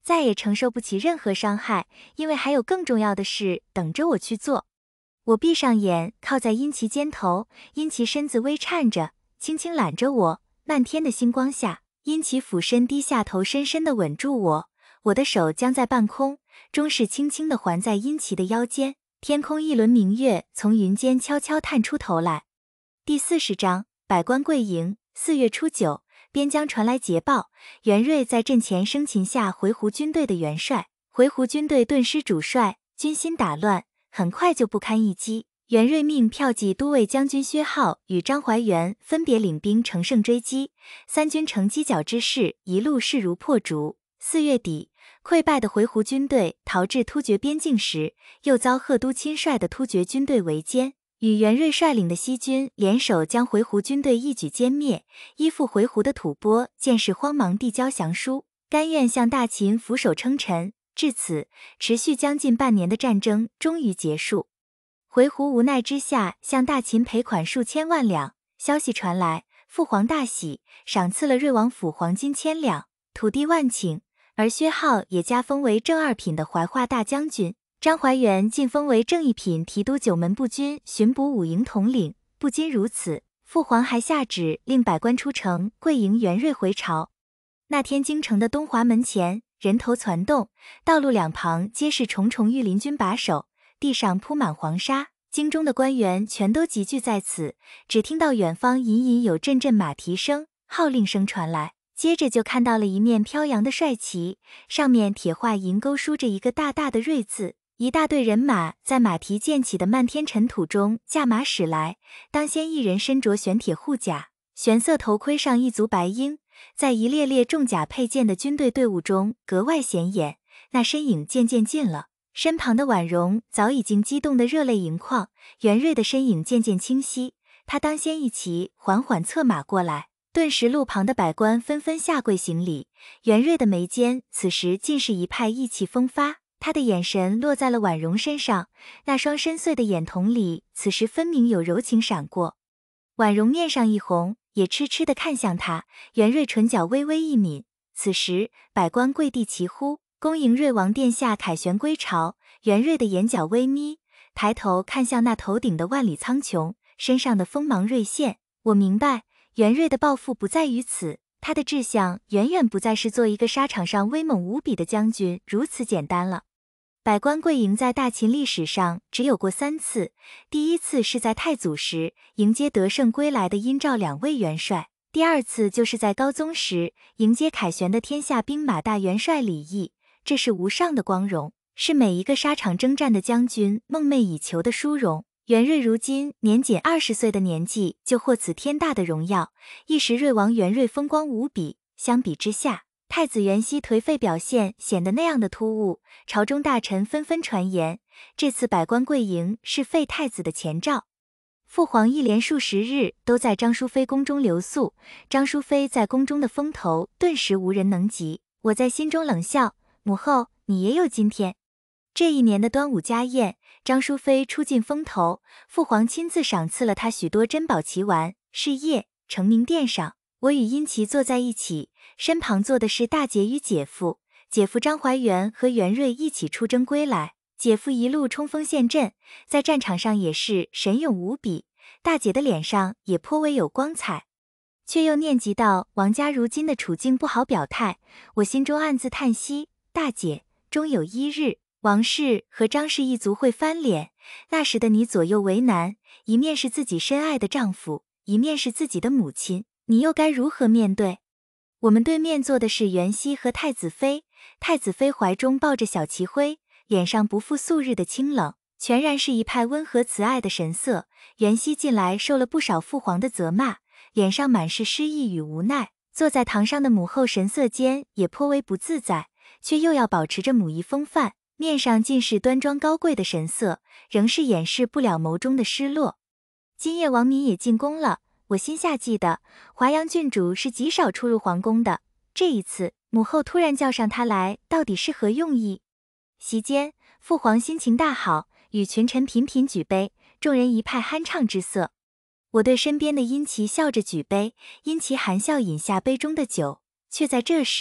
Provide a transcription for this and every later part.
再也承受不起任何伤害，因为还有更重要的事等着我去做。我闭上眼，靠在殷琦肩头，殷琦身子微颤着，轻轻揽着我。漫天的星光下，殷琦俯身低下头，深深地吻住我。我的手僵在半空，钟饰轻轻地环在殷琦的腰间。天空一轮明月从云间悄悄探出头来。第40章，百官跪迎。4月初9，边疆传来捷报，袁瑞在阵前生擒下回鹘军队的元帅，回鹘军队顿失主帅，军心打乱，很快就不堪一击。袁瑞命骠骑都尉将军薛浩与张怀元分别领兵乘胜追击，三军成犄角之势，一路势如破竹。4月底，溃败的回鹘军队逃至突厥边境时，又遭贺都亲率的突厥军队围歼，与袁瑞率领的西军联手将回鹘军队一举歼灭。依附回鹘的吐蕃见势慌忙递交降书，甘愿向大秦俯首称臣。至此，持续将近半年的战争终于结束。回鹘无奈之下向大秦赔款数千万两，消息传来，父皇大喜，赏赐了瑞王府黄金1000两，土地万顷，而薛浩也加封为正2品的怀化大将军，张怀元晋封为正1品提督9门步军巡捕5营统领。不仅如此，父皇还下旨令百官出城跪迎袁瑞回朝。那天京城的东华门前人头攒动，道路两旁皆是重重御林军把守，地上铺满黄沙，京中的官员全都集聚在此。只听到远方隐隐有阵阵马蹄声，号令声传来，接着就看到了一面飘扬的帅旗，上面铁画银钩书着一个大大的瑞字。一大队人马在马蹄溅起的漫天尘土中驾马驶来，当先一人身着玄铁护甲，玄色头盔上一足白鹰，在一列列重甲佩剑的军队队伍中格外显眼。那身影渐渐近了，身旁的婉容早已经激动得热泪盈眶，袁瑞的身影渐渐清晰，他当先一骑缓缓策马过来，顿时路旁的百官纷纷下跪行礼。袁瑞的眉间此时尽是一派意气风发，他的眼神落在了婉容身上，那双深邃的眼瞳里此时分明有柔情闪过。婉容面上一红，也痴痴地看向他，袁瑞唇角微微一抿。此时百官跪地齐呼，恭迎瑞王殿下凯旋归朝。袁瑞的眼角微眯，抬头看向那头顶的万里苍穹，身上的锋芒锐现。我明白，袁瑞的抱负不在于此，他的志向远远不再是做一个沙场上威猛无比的将军如此简单了。百官跪迎在大秦历史上只有过3次，第一次是在太祖时迎接得胜归来的殷赵2位元帅，第二次就是在高宗时迎接凯旋的天下兵马大元帅李毅。这是无上的光荣，是每一个沙场征战的将军梦寐以求的殊荣。袁瑞如今年仅20岁的年纪就获此天大的荣耀，一时瑞王袁瑞风光无比，相比之下，太子袁熙颓废表现显得那样的突兀，朝中大臣纷纷传言，这次百官跪迎是废太子的前兆。父皇一连数10日都在张淑妃宫中留宿，张淑妃在宫中的风头顿时无人能及。我在心中冷笑，母后，你也有今天。这一年的端午家宴，张淑妃出尽风头，父皇亲自赏赐了她许多珍宝奇玩。是夜，承明殿上，我与殷琦坐在一起，身旁坐的是大姐与姐夫。姐夫张怀元和袁瑞一起出征归来，姐夫一路冲锋陷阵，在战场上也是神勇无比，大姐的脸上也颇为有光彩。却又念及到王家如今的处境不好表态，我心中暗自叹息，大姐，终有一日，王氏和张氏一族会翻脸，那时的你左右为难，一面是自己深爱的丈夫，一面是自己的母亲，你又该如何面对？我们对面坐的是袁熙和太子妃，太子妃怀中抱着小齐辉，脸上不复素日的清冷，全然是一派温和慈爱的神色。袁熙近来受了不少父皇的责骂，脸上满是失意与无奈，坐在堂上的母后神色间也颇为不自在，却又要保持着母仪风范，面上尽是端庄高贵的神色，仍是掩饰不了眸中的失落。今夜王敏也进宫了，我心下记得华阳郡主是极少出入皇宫的，这一次母后突然叫上他来，到底是何用意？席间，父皇心情大好，与群臣频频举杯，众人一派酣畅之色。我对身边的殷琦笑着举杯，殷琦含笑饮下杯中的酒，却在这时，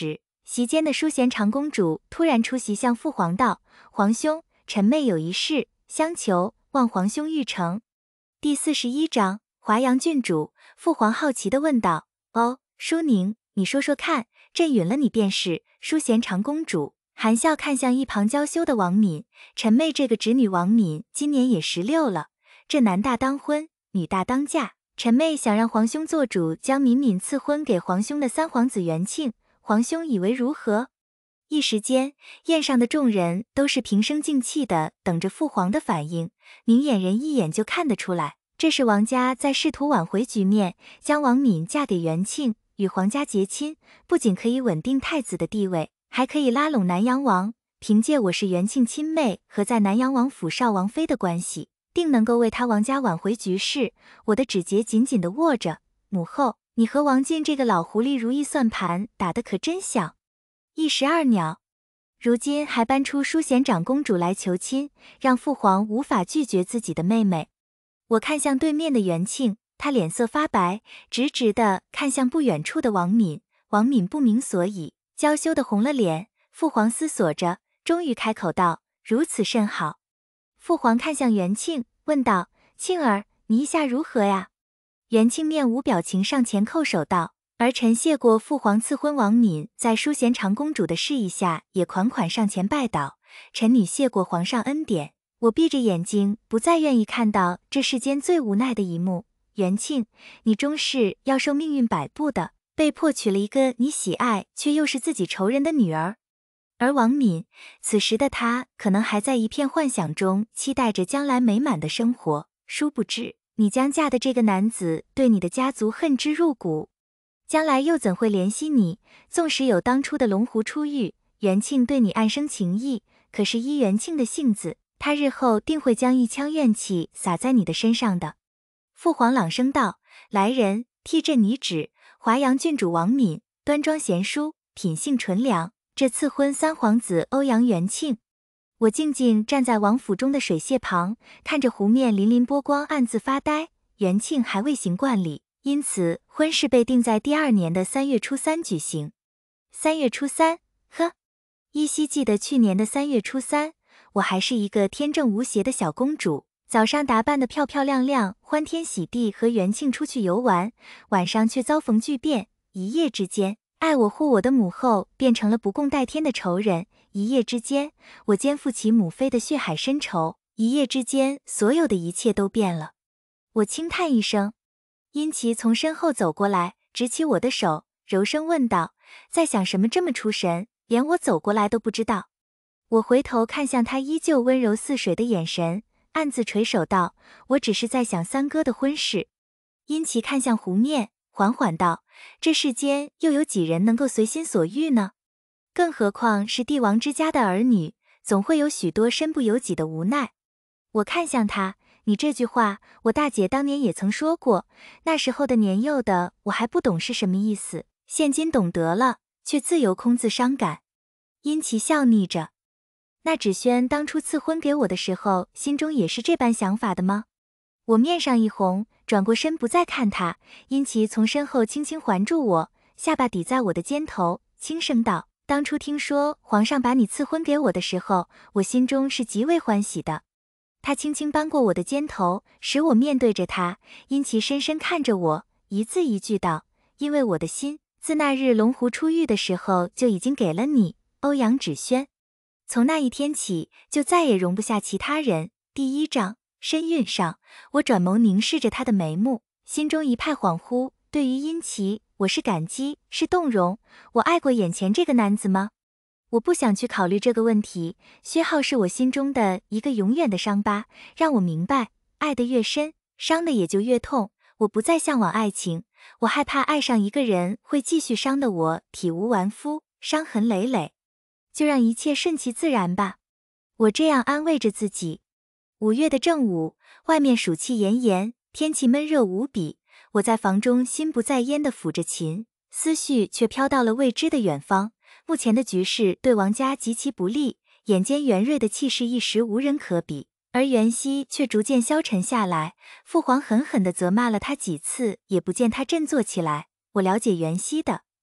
席间的淑贤长公主突然出席，向父皇道：“皇兄，臣妹有一事相求，望皇兄谕承。”第41章，华阳郡主。父皇好奇地问道：“哦，淑宁，你说说看，朕允了你便是。”淑贤长公主含笑看向一旁娇羞的王敏：“臣妹这个侄女王敏今年也16了，这男大当婚，女大当嫁，臣妹想让皇兄做主，将敏敏赐婚给皇兄的三皇子元庆，皇兄以为如何？”一时间，宴上的众人都是平生静气的，等着父皇的反应。明眼人一眼就看得出来，这是王家在试图挽回局面，将王敏嫁给元庆，与皇家结亲，不仅可以稳定太子的地位，还可以拉拢南阳王。凭借我是元庆亲妹和在南阳王府少王妃的关系，定能够为他王家挽回局势。我的指节紧紧地握着。母后，你和王进这个老狐狸如意算盘打得可真响。一石二鸟，如今还搬出淑贤长公主来求亲，让父皇无法拒绝自己的妹妹。我看向对面的元庆，他脸色发白，直直地看向不远处的王敏。王敏不明所以，娇羞地红了脸。父皇思索着，终于开口道：“如此甚好。”父皇看向元庆，问道：“庆儿，你意下如何呀？”元庆面无表情上前叩首道：“儿臣谢过父皇赐婚。”王敏在淑贤长公主的示意下，也款款上前拜倒：“臣女谢过皇上恩典。”我闭着眼睛，不再愿意看到这世间最无奈的一幕。元庆，你终是要受命运摆布的，被迫娶了一个你喜爱却又是自己仇人的女儿。而王敏，此时的她可能还在一片幻想中，期待着将来美满的生活。殊不知，你将嫁的这个男子对你的家族恨之入骨，将来又怎会怜惜你？纵使有当初的龙湖出狱，元庆对你暗生情意，可是依元庆的性子，他日后定会将一腔怨气撒在你的身上的。父皇朗声道：“来人，替朕拟旨，华阳郡主王敏，端庄贤淑，品性纯良，这赐婚三皇子欧阳元庆。”我静静站在王府中的水榭旁，看着湖面粼粼波光，暗自发呆。元庆还未行冠礼，因此婚事被定在第2年的3月初3举行。3月初3，呵，依稀记得去年的3月初3，我还是一个天真无邪的小公主，早上打扮得漂漂亮亮，欢天喜地和元庆出去游玩，晚上却遭逢巨变。一夜之间，爱我护我的母后变成了不共戴天的仇人。一夜之间，我肩负起母妃的血海深仇。一夜之间，所有的一切都变了。我轻叹一声，殷琦从身后走过来，执起我的手，柔声问道：“在想什么这么出神，连我走过来都不知道？”我回头看向他依旧温柔似水的眼神，暗自垂首道：“我只是在想三哥的婚事。”殷琦看向湖面，缓缓道：“这世间又有几人能够随心所欲呢？更何况是帝王之家的儿女，总会有许多身不由己的无奈。”我看向他：“你这句话，我大姐当年也曾说过，那时候的年幼的我还不懂是什么意思，现今懂得了，却自由空自伤感。”殷琦笑睨着：“那芷萱当初赐婚给我的时候，心中也是这般想法的吗？”我面上一红，转过身不再看他。殷琦从身后轻轻环住我，下巴抵在我的肩头，轻声道：“当初听说皇上把你赐婚给我的时候，我心中是极为欢喜的。”他轻轻扳过我的肩头，使我面对着他。殷琦深深看着我，一字一句道：“因为我的心，自那日龙湖出狱的时候就已经给了你，欧阳芷萱。从那一天起，就再也容不下其他人。”第1章，身孕上，我转眸凝视着他的眉目，心中一派恍惚。对于殷琦，我是感激，是动容。我爱过眼前这个男子吗？我不想去考虑这个问题。薛浩是我心中的一个永远的伤疤，让我明白，爱得越深，伤的也就越痛。我不再向往爱情，我害怕爱上一个人会继续伤得我体无完肤，伤痕累累。就让一切顺其自然吧，我这样安慰着自己。5月的正午，外面暑气炎炎，天气闷热无比。我在房中心不在焉地抚着琴，思绪却飘到了未知的远方。目前的局势对王家极其不利，眼尖元锐的气势一时无人可比，而元熙却逐渐消沉下来。父皇狠狠地责骂了他几次，也不见他振作起来。我了解元熙的，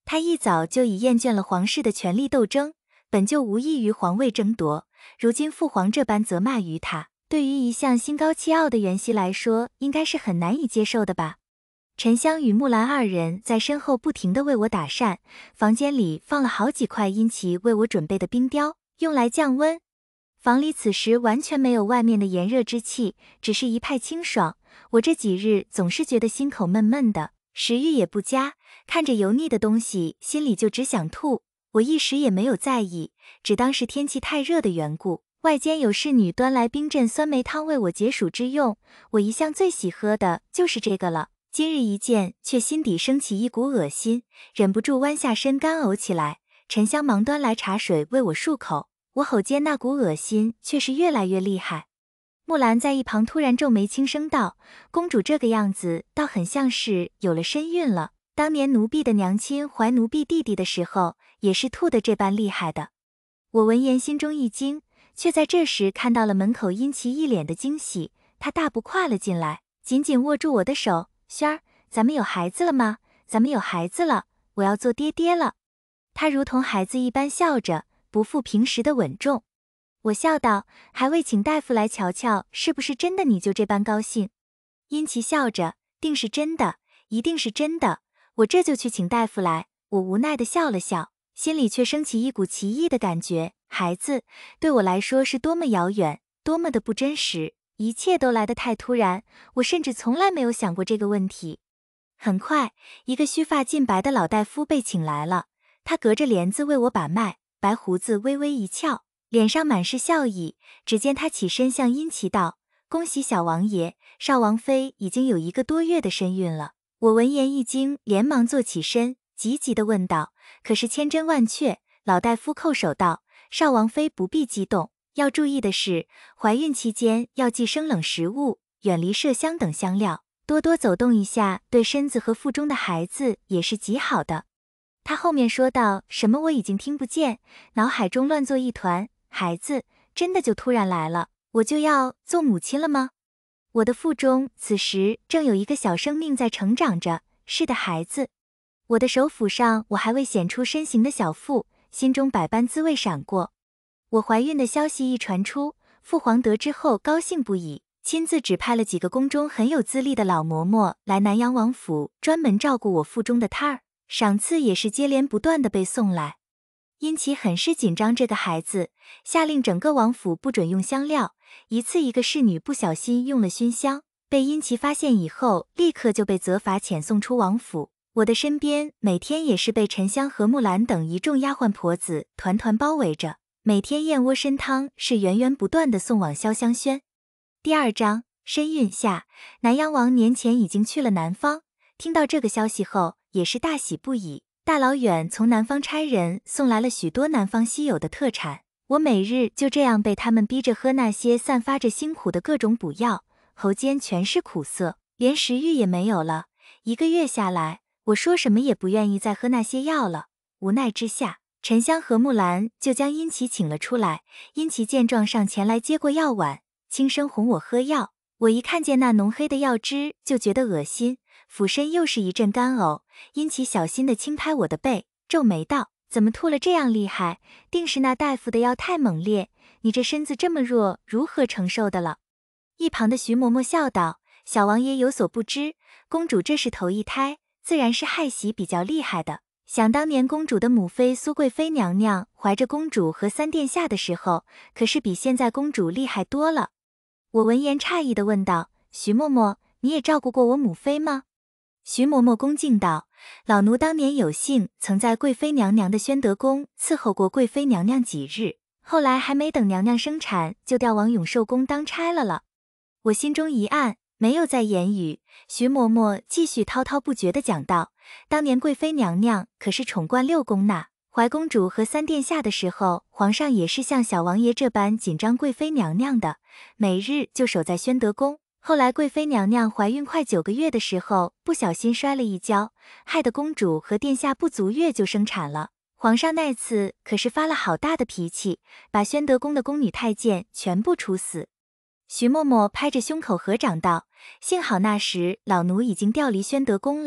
他一早就已厌倦了皇室的权力斗争，本就无异于皇位争夺，如今父皇这般责骂于他，对于一向心高气傲的元熙来说，应该是很难以接受的吧。沉香与木兰二人在身后不停地为我打扇，房间里放了好几块殷琦为我准备的冰雕，用来降温。房里此时完全没有外面的炎热之气，只是一派清爽。我这几日总是觉得心口闷闷的，食欲也不佳，看着油腻的东西，心里就只想吐。我一时也没有在意，只当是天气太热的缘故。外间有侍女端来冰镇酸梅汤为我解暑之用，我一向最喜喝的就是这个了。今日一见，却心底升起一股恶心，忍不住弯下身干呕起来。沉香忙端来茶水为我漱口，我喉间那股恶心却是越来越厉害。木兰在一旁突然皱眉轻声道：“公主这个样子，倒很像是有了身孕了。当年奴婢的娘亲怀奴婢弟弟的时候，也是吐得这般厉害的。”我闻言心中一惊，却在这时看到了门口殷琦一脸的惊喜，他大步跨了进来，紧紧握住我的手：“萱儿，咱们有孩子了吗？咱们有孩子了，我要做爹爹了。”他如同孩子一般笑着，不复平时的稳重。我笑道：“还未请大夫来瞧瞧，是不是真的你就这般高兴？”殷琦笑着：“定是真的，一定是真的，我这就去请大夫来。”我无奈地笑了笑，心里却升起一股奇异的感觉。孩子对我来说是多么遥远，多么的不真实，一切都来得太突然，我甚至从来没有想过这个问题。很快，一个须发尽白的老大夫被请来了，他隔着帘子为我把脉，白胡子微微一翘，脸上满是笑意。只见他起身向殷琦道：“恭喜小王爷，少王妃已经有1个多月的身孕了。”我闻言一惊，连忙坐起身，急急地问道：“可是千真万确？”老大夫叩首道：“少王妃不必激动，要注意的是，怀孕期间要忌生冷食物，远离麝香等香料，多多走动一下，对身子和腹中的孩子也是极好的。”他后面说道什么我已经听不见，脑海中乱作一团。孩子真的就突然来了，我就要做母亲了吗？我的腹中此时正有一个小生命在成长着，是的孩子。我的手抚上我还未显出身形的小腹，心中百般滋味闪过。我怀孕的消息一传出，父皇得知后高兴不已，亲自指派了几个宫中很有资历的老嬷嬷来南阳王府，专门照顾我腹中的胎儿，赏赐也是接连不断的被送来。殷琦很是紧张这个孩子，下令整个王府不准用香料，一次一个侍女不小心用了熏香，被殷琦发现以后，立刻就被责罚遣送出王府。我的身边每天也是被沉香和木兰等一众丫鬟婆子团团包围着，每天燕窝参汤是源源不断的送往潇湘轩。第2章身孕下，南阳王年前已经去了南方，听到这个消息后也是大喜不已，大老远从南方差人送来了许多南方稀有的特产，我每日就这样被他们逼着喝那些散发着辛苦的各种补药，喉间全是苦涩，连食欲也没有了。1个月下来，我说什么也不愿意再喝那些药了。无奈之下，沉香和木兰就将殷琦请了出来。殷琦见状上前来接过药碗，轻声哄我喝药。我一看见那浓黑的药汁就觉得恶心，俯身又是一阵干呕。殷琦小心地轻拍我的背，皱眉道：“怎么吐了这样厉害？定是那大夫的药太猛烈，你这身子这么弱，如何承受的了？”一旁的徐嬷嬷笑道：“小王爷有所不知，公主这是头一胎，自然是害喜比较厉害的。想当年公主的母妃苏贵妃娘娘怀着公主和3殿下的时候，可是比现在公主厉害多了。”我闻言诧异地问道：“徐嬷嬷，你也照顾过我母妃吗？”徐嬷嬷恭敬道：“老奴当年有幸曾在贵妃娘娘的宣德宫伺候过贵妃娘娘几日，后来还没等娘娘生产，就调往永寿宫当差了。”我心中一暗，没有再言语。徐嬷嬷继续滔滔不绝地讲道：“当年贵妃娘娘可是宠冠6宫呢，怀公主和3殿下的时候，皇上也是像小王爷这般紧张贵妃娘娘的，每日就守在宣德宫。后来贵妃娘娘怀孕快9个月的时候，不小心摔了一跤，害得公主和殿下不足月就生产了。皇上那次可是发了好大的脾气，把宣德宫的宫女太监全部处死。”徐嬷嬷拍着胸口合掌道：“幸好那时老奴已经调离宣德宫了，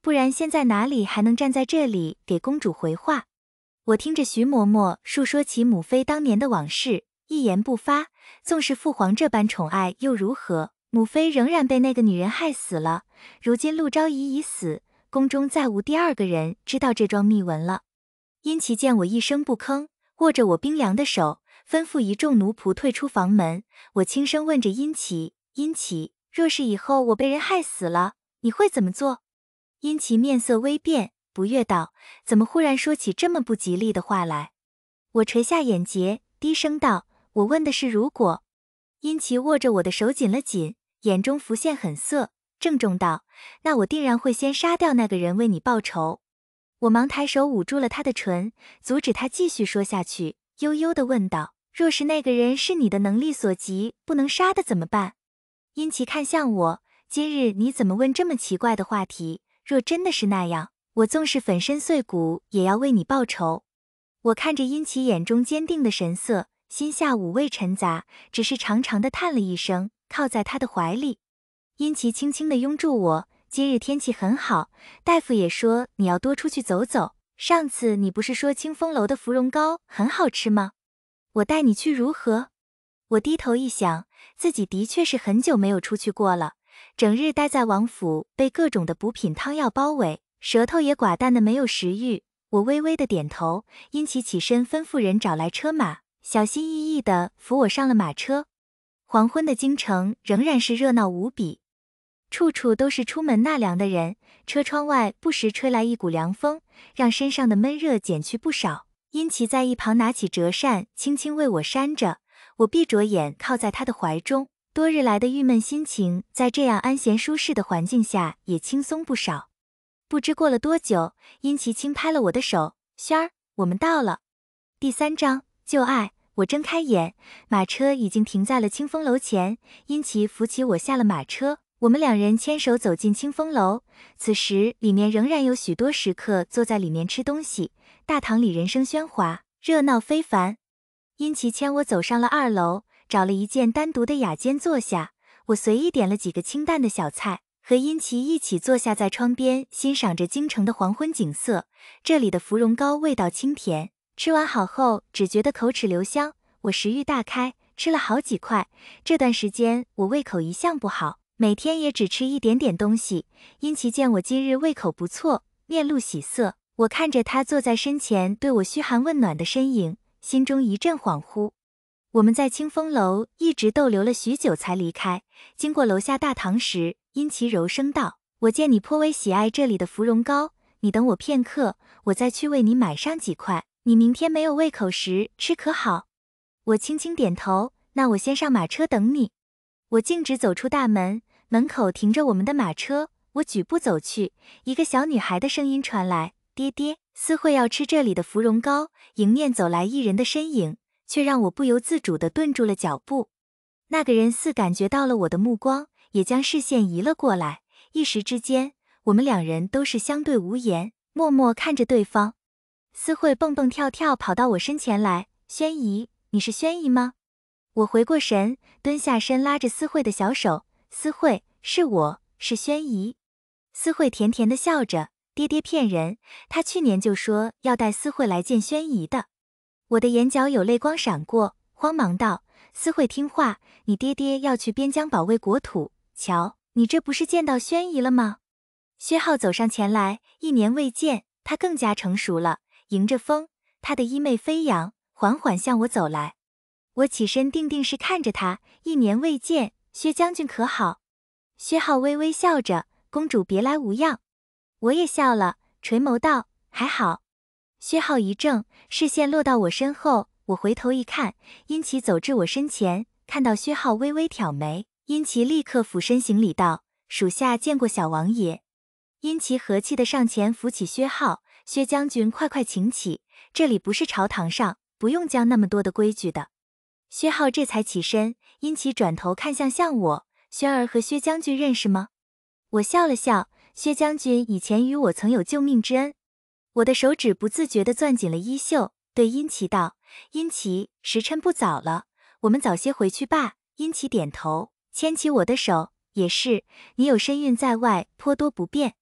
不然现在哪里还能站在这里给公主回话？我听着徐嬷嬷述说起母妃当年的往事，一言不发。纵是父皇这般宠爱又如何？母妃仍然被那个女人害死了。如今陆昭仪已死，宫中再无第二个人知道这桩秘闻了。殷琦见我一声不吭，握着我冰凉的手，吩咐一众奴仆退出房门。我轻声问着殷琦：殷琦，若是以后我被人害死了，你会怎么做？殷琦面色微变，不悦道：怎么忽然说起这么不吉利的话来？我垂下眼睫，低声道：我问的是如果。殷琦握着我的手紧了紧，眼中浮现狠色，郑重道：那我定然会先杀掉那个人为你报仇。我忙抬手捂住了他的唇，阻止他继续说下去，悠悠地问道：若是那个人是你的能力所及，不能杀的怎么办？殷琦看向我：今日你怎么问这么奇怪的话题？若真的是那样，我纵是粉身碎骨也要为你报仇。我看着殷琦眼中坚定的神色，心下五味陈杂，只是长长的叹了一声，靠在他的怀里。殷琦轻轻地拥住我：今日天气很好，大夫也说你要多出去走走。上次你不是说清风楼的芙蓉糕很好吃吗？我带你去如何？我低头一想，自己的确是很久没有出去过了，整日待在王府，被各种的补品汤药包围，舌头也寡淡的没有食欲。我微微的点头，殷琦起身吩咐人找来车马，小心翼翼地扶我上了马车。黄昏的京城仍然是热闹无比，处处都是出门纳凉的人，车窗外不时吹来一股凉风，让身上的闷热减去不少。殷琦在一旁拿起折扇，轻轻为我扇着，我闭着眼靠在他的怀中，多日来的郁闷心情在这样安闲舒适的环境下也轻松不少。不知过了多久，殷琦轻拍了我的手：轩儿，我们到了。第3章旧爱。我睁开眼，马车已经停在了清风楼前，殷琦扶起我下了马车，我们两人牵手走进清风楼。此时里面仍然有许多食客坐在里面吃东西，大堂里人声喧哗，热闹非凡。殷琦牵我走上了2楼，找了一间单独的雅间坐下，我随意点了几个清淡的小菜，和殷琦一起坐下在窗边，欣赏着京城的黄昏景色。这里的芙蓉糕味道清甜，吃完好后只觉得口齿留香，我食欲大开，吃了好几块。这段时间我胃口一向不好，每天也只吃一点点东西。殷琦见我今日胃口不错，面露喜色，我看着他坐在身前对我嘘寒问暖的身影，心中一阵恍惚。我们在清风楼一直逗留了许久才离开，经过楼下大堂时，殷琦柔声道：我见你颇为喜爱这里的芙蓉糕，你等我片刻，我再去为你买上几块，你明天没有胃口时吃可好？我轻轻点头，那我先上马车等你。我径直走出大门，门口停着我们的马车，我举步走去，一个小女孩的声音传来：爹爹，思慧要吃这里的芙蓉糕。迎面走来一人的身影，却让我不由自主地顿住了脚步。那个人似感觉到了我的目光，也将视线移了过来，一时之间，我们两人都是相对无言，默默看着对方。思慧蹦蹦跳跳跑到我身前来：轩姨，你是轩姨吗？我回过神，蹲下身拉着思慧的小手：思慧，是我，是轩姨。思慧甜甜地笑着：爹爹骗人，他去年就说要带思慧来见轩姨的。我的眼角有泪光闪过，慌忙道：思慧听话，你爹爹要去边疆保卫国土，瞧，你这不是见到轩姨了吗？薛浩走上前来，1年未见，他更加成熟了，迎着风，他的衣袂飞扬，缓缓向我走来。我起身定定是看着他：1年未见，薛将军可好？薛浩微微笑着：公主别来无恙。我也笑了，垂眸道：还好。薛浩一怔，视线落到我身后，我回头一看，殷琦走至我身前，看到薛浩微微挑眉，殷琦立刻俯身行礼道：属下见过小王爷。殷琦和气地上前扶起薛浩：薛将军快快请起，这里不是朝堂上，不用讲那么多的规矩的。薛浩这才起身，殷琦转头看向我：轩儿和薛将军认识吗？我笑了笑：薛将军以前与我曾有救命之恩。我的手指不自觉地攥紧了衣袖，对殷琦道：殷琦，时辰不早了，我们早些回去吧。殷琦点头，牵起我的手：也是，你有身孕在外，颇多不便。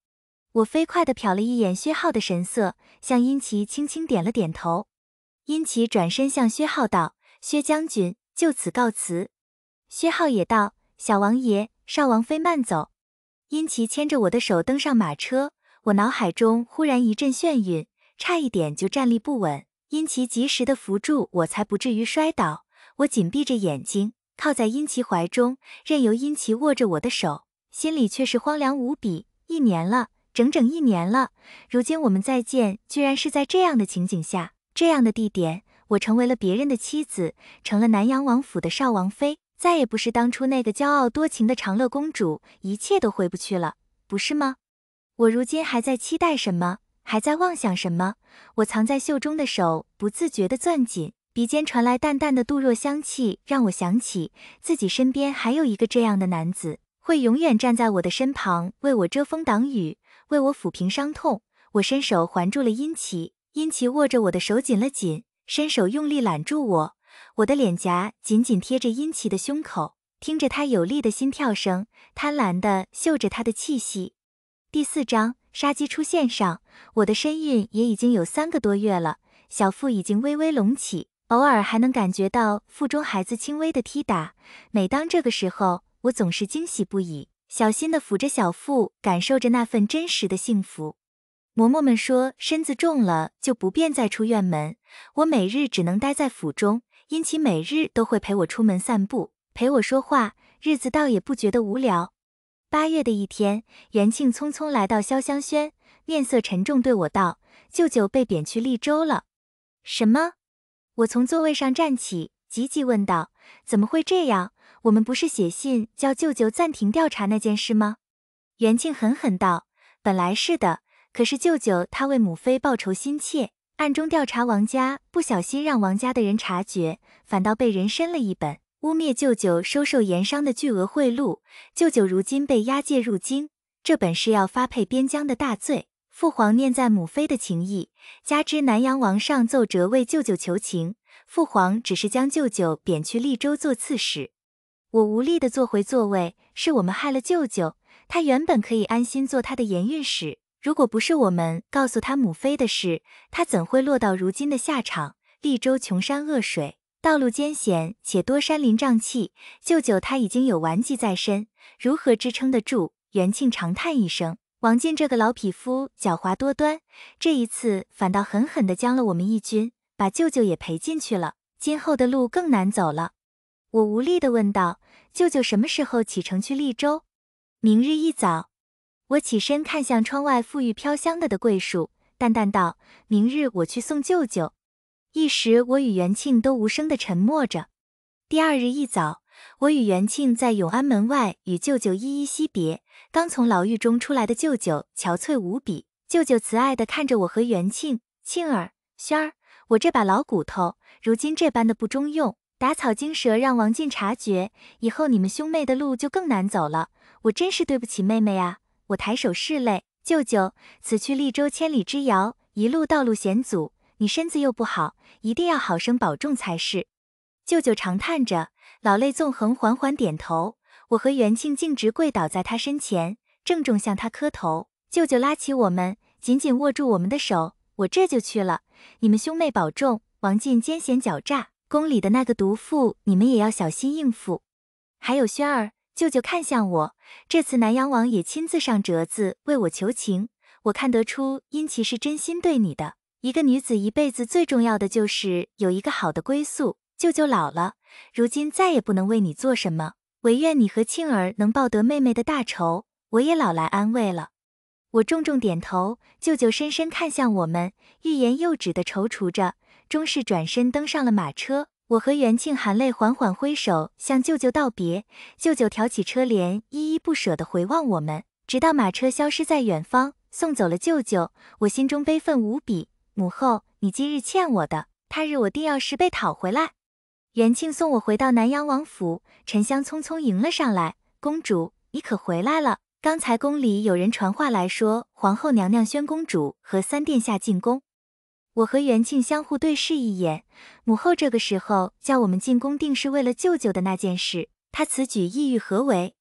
我飞快地瞟了一眼薛浩的神色，向殷琦轻轻点了点头。殷琦转身向薛浩道：“薛将军，就此告辞。”薛浩也道：“小王爷，少王妃慢走。”殷琦牵着我的手登上马车，我脑海中忽然一阵眩晕，差一点就站立不稳。殷琦及时地扶住我，才不至于摔倒。我紧闭着眼睛，靠在殷琦怀中，任由殷琦握着我的手，心里却是荒凉无比。1年了，整整1年了，如今我们再见，居然是在这样的情景下，这样的地点，我成为了别人的妻子，成了南阳王府的少王妃，再也不是当初那个骄傲多情的长乐公主，一切都回不去了，不是吗？我如今还在期待什么？还在妄想什么？我藏在袖中的手不自觉地攥紧，鼻间传来淡淡的杜若香气，让我想起自己身边还有一个这样的男子，会永远站在我的身旁，为我遮风挡雨，为我抚平伤痛。我伸手环住了殷琦，殷琦握着我的手紧了紧，伸手用力揽住我，我的脸颊紧紧贴着殷琦的胸口，听着他有力的心跳声，贪婪地嗅着他的气息。第4章，杀机出现上，我的身孕也已经有3个多月了，小腹已经微微隆起，偶尔还能感觉到腹中孩子轻微的踢打。每当这个时候，我总是惊喜不已，小心地抚着小腹，感受着那份真实的幸福。嬷嬷们说，身子重了就不便再出院门，我每日只能待在府中，殷琦每日都会陪我出门散步，陪我说话，日子倒也不觉得无聊。8月的一天，元庆匆匆来到潇湘轩，面色沉重对我道：“舅舅被贬去利州了。”什么？我从座位上站起，急急问道：“怎么会这样？我们不是写信叫舅舅暂停调查那件事吗？”元庆狠狠道：“本来是的，可是舅舅他为母妃报仇心切，暗中调查王家，不小心让王家的人察觉，反倒被人申了一本，污蔑舅舅收受盐商的巨额贿赂，舅舅如今被押解入京，这本是要发配边疆的大罪。父皇念在母妃的情谊，加之南阳王上奏折为舅舅求情，父皇只是将舅舅贬去利州做刺史。”我无力地坐回座位，是我们害了舅舅，他原本可以安心做他的盐运使，如果不是我们告诉他母妃的事，他怎会落到如今的下场？利州穷山恶水，道路艰险，且多山林瘴气，舅舅他已经有顽疾在身，如何支撑得住？元庆长叹一声，王进这个老匹夫狡猾多端，这一次反倒狠狠地将了我们一军，把舅舅也赔进去了，今后的路更难走了。我无力地问道：“舅舅什么时候启程去利州？”“明日一早。”我起身看向窗外馥郁飘香的桂树，淡淡道：“明日我去送舅舅。”一时我与元庆都无声地沉默着。第2日一早，我与元庆在永安门外与舅舅依依惜别。刚从牢狱中出来的舅舅憔悴无比，舅舅慈爱地看着我和元庆：“庆儿，轩儿，我这把老骨头，如今这般的不中用，打草惊蛇让王进察觉，以后你们兄妹的路就更难走了，我真是对不起妹妹啊。”我抬手拭泪：“舅舅，此去利州千里之遥，一路道路险阻，你身子又不好，一定要好生保重才是。”舅舅长叹着，老泪纵横，缓缓点头。我和元庆径直跪倒在他身前，郑重向他磕头。舅舅拉起我们，紧紧握住我们的手：“我这就去了，你们兄妹保重。王进奸险狡诈，宫里的那个毒妇，你们也要小心应付。还有轩儿。”舅舅看向我，这次南阳王也亲自上折子为我求情，我看得出殷琦是真心对你的。一个女子一辈子最重要的就是有一个好的归宿。舅舅老了，如今再也不能为你做什么，唯愿你和庆儿能报得妹妹的大仇，我也老来安慰了。我重重点头，舅舅深深看向我们，欲言又止地踌躇着，终是转身登上了马车。我和元庆含泪缓缓挥手向舅舅道别，舅舅挑起车帘，依依不舍地回望我们，直到马车消失在远方，送走了舅舅。我心中悲愤无比，母后，你今日欠我的，他日我定要10倍讨回来。元庆送我回到南阳王府，沉香匆匆迎了上来：“公主，你可回来了？刚才宫里有人传话来说，皇后娘娘宣公主和3殿下进宫。”我和元庆相互对视一眼，母后这个时候叫我们进宫，定是为了舅舅的那件事，她此举意欲何为？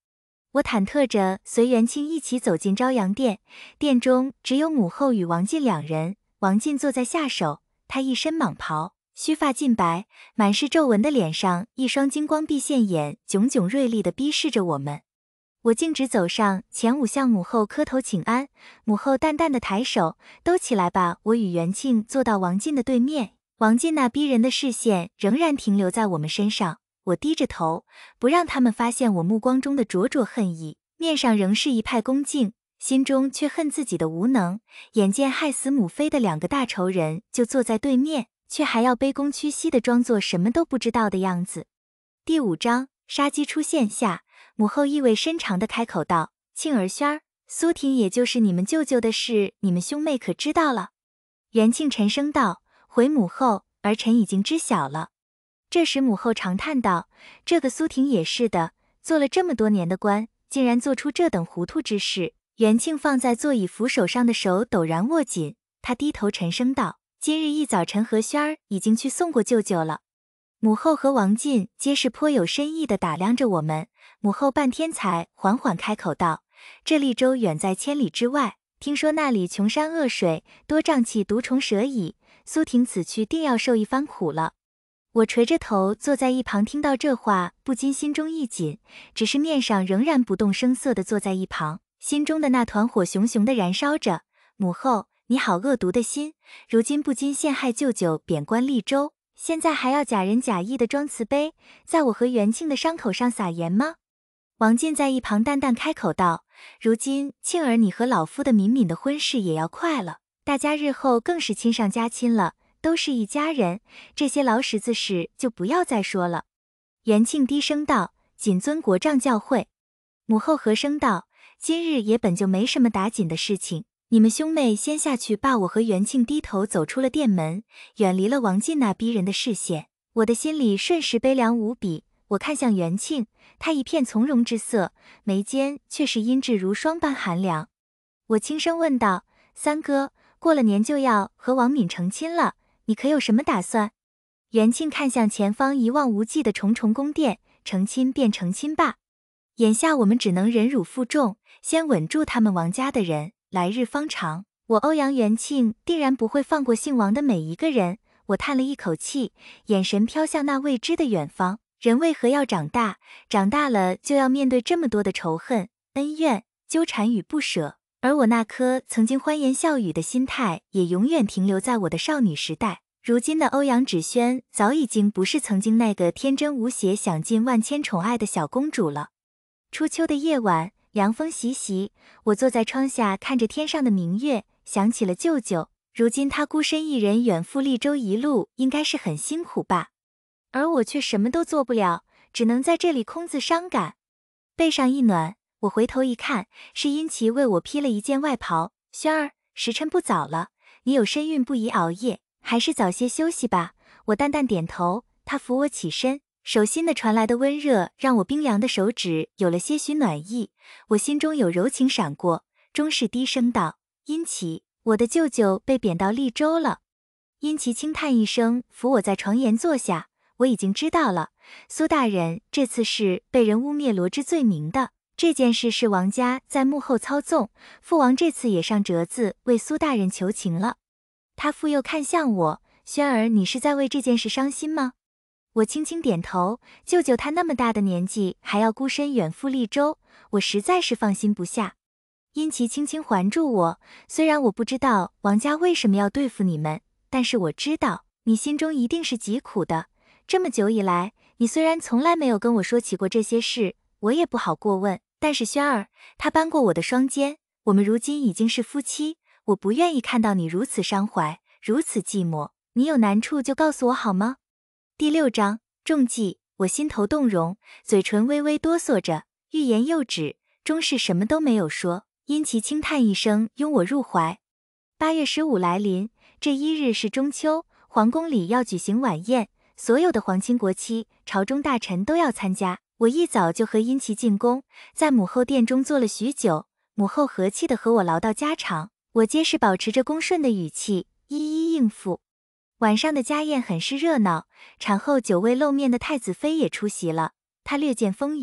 我忐忑着随元庆一起走进朝阳殿，殿中只有母后与王进两人。王进坐在下手，他一身蟒袍，须发尽白，满是皱纹的脸上，一双金光毕现眼炯炯锐利地逼视着我们。我径直走上前午向母后磕头请安，母后淡淡的抬手，都起来吧。我与元庆坐到王进的对面，王进那逼人的视线仍然停留在我们身上。我低着头，不让他们发现我目光中的灼灼恨意，面上仍是一派恭敬，心中却恨自己的无能。眼见害死母妃的两个大仇人就坐在对面，却还要卑躬屈膝地装作什么都不知道的样子。第5章，杀机出现下，母后意味深长地开口道：“庆儿轩儿，苏婷也就是你们舅舅的事，你们兄妹可知道了？”元庆沉声道：“回母后，儿臣已经知晓了。”这时母后长叹道：“这个苏婷也是的，做了这么多年的官，竟然做出这等糊涂之事。”元庆放在座椅扶手上的手陡然握紧，他低头沉声道：“今日一早晨和轩儿已经去送过舅舅了。”母后和王进皆是颇有深意地打量着我们，母后半天才缓缓开口道：“这利州远在千里之外，听说那里穷山恶水，多瘴气毒虫蛇蚁，苏婷此去定要受一番苦了。”我垂着头坐在一旁，听到这话不禁心中一紧，只是面上仍然不动声色地坐在一旁，心中的那团火熊熊地燃烧着。母后，你好恶毒的心，如今不禁陷害舅舅贬官利州，现在还要假仁假义地装慈悲，在我和元庆的伤口上撒盐吗？王进在一旁淡淡开口道：“如今庆儿你和老夫的敏敏的婚事也要快了，大家日后更是亲上加亲了，都是一家人，这些劳什子事就不要再说了。”元庆低声道：“谨遵国丈教诲。”母后和声道：“今日也本就没什么打紧的事情，你们兄妹先下去罢。”我和元庆低头走出了殿门，远离了王进那逼人的视线，我的心里瞬时悲凉无比。我看向元庆，他一片从容之色，眉间却是阴鸷如霜般寒凉。我轻声问道：“三哥，过了年就要和王敏成亲了，你可有什么打算？”元庆看向前方一望无际的重重宫殿，成亲便成亲吧，眼下我们只能忍辱负重，先稳住他们王家的人，来日方长。我欧阳元庆定然不会放过姓王的每一个人。我叹了一口气，眼神飘向那未知的远方。人为何要长大？长大了就要面对这么多的仇恨、恩怨、纠缠与不舍。而我那颗曾经欢言笑语的心态，也永远停留在我的少女时代。如今的欧阳芷萱早已经不是曾经那个天真无邪、享尽万千宠爱的小公主了。初秋的夜晚，凉风习习，我坐在窗下看着天上的明月，想起了舅舅。如今他孤身一人远赴利州一路，应该是很辛苦吧。而我却什么都做不了，只能在这里空自伤感。背上一暖，我回头一看，是殷琦为我披了一件外袍。萱儿，时辰不早了，你有身孕不宜熬夜，还是早些休息吧。我淡淡点头，他扶我起身，手心的传来的温热让我冰凉的手指有了些许暖意。我心中有柔情闪过，终是低声道：“殷琦，我的舅舅被贬到利州了。”殷琦轻叹一声，扶我在床沿坐下。我已经知道了，苏大人这次是被人污蔑罗织罪名的，这件事是王家在幕后操纵，父王这次也上折子为苏大人求情了。他复又看向我：“萱儿，你是在为这件事伤心吗？”我轻轻点头，舅舅他那么大的年纪还要孤身远赴利州，我实在是放心不下。殷琦轻轻环住我，虽然我不知道王家为什么要对付你们，但是我知道你心中一定是疾苦的。这么久以来，你虽然从来没有跟我说起过这些事，我也不好过问，但是萱儿，他扳过我的双肩，我们如今已经是夫妻，我不愿意看到你如此伤怀，如此寂寞，你有难处就告诉我好吗？第6章，中计。我心头动容，嘴唇微微哆嗦着，欲言又止，终是什么都没有说。殷琦轻叹一声，拥我入怀。8月15来临，这1日是中秋，皇宫里要举行晚宴，所有的皇亲国戚、朝中大臣都要参加。我一早就和殷琦进宫，在母后殿中坐了许久，母后和气地和我唠叨家常，我皆是保持着恭顺的语气，一一应付。晚上的家宴很是热闹，产后久未露面的太子妃也出席了。她略见丰腴，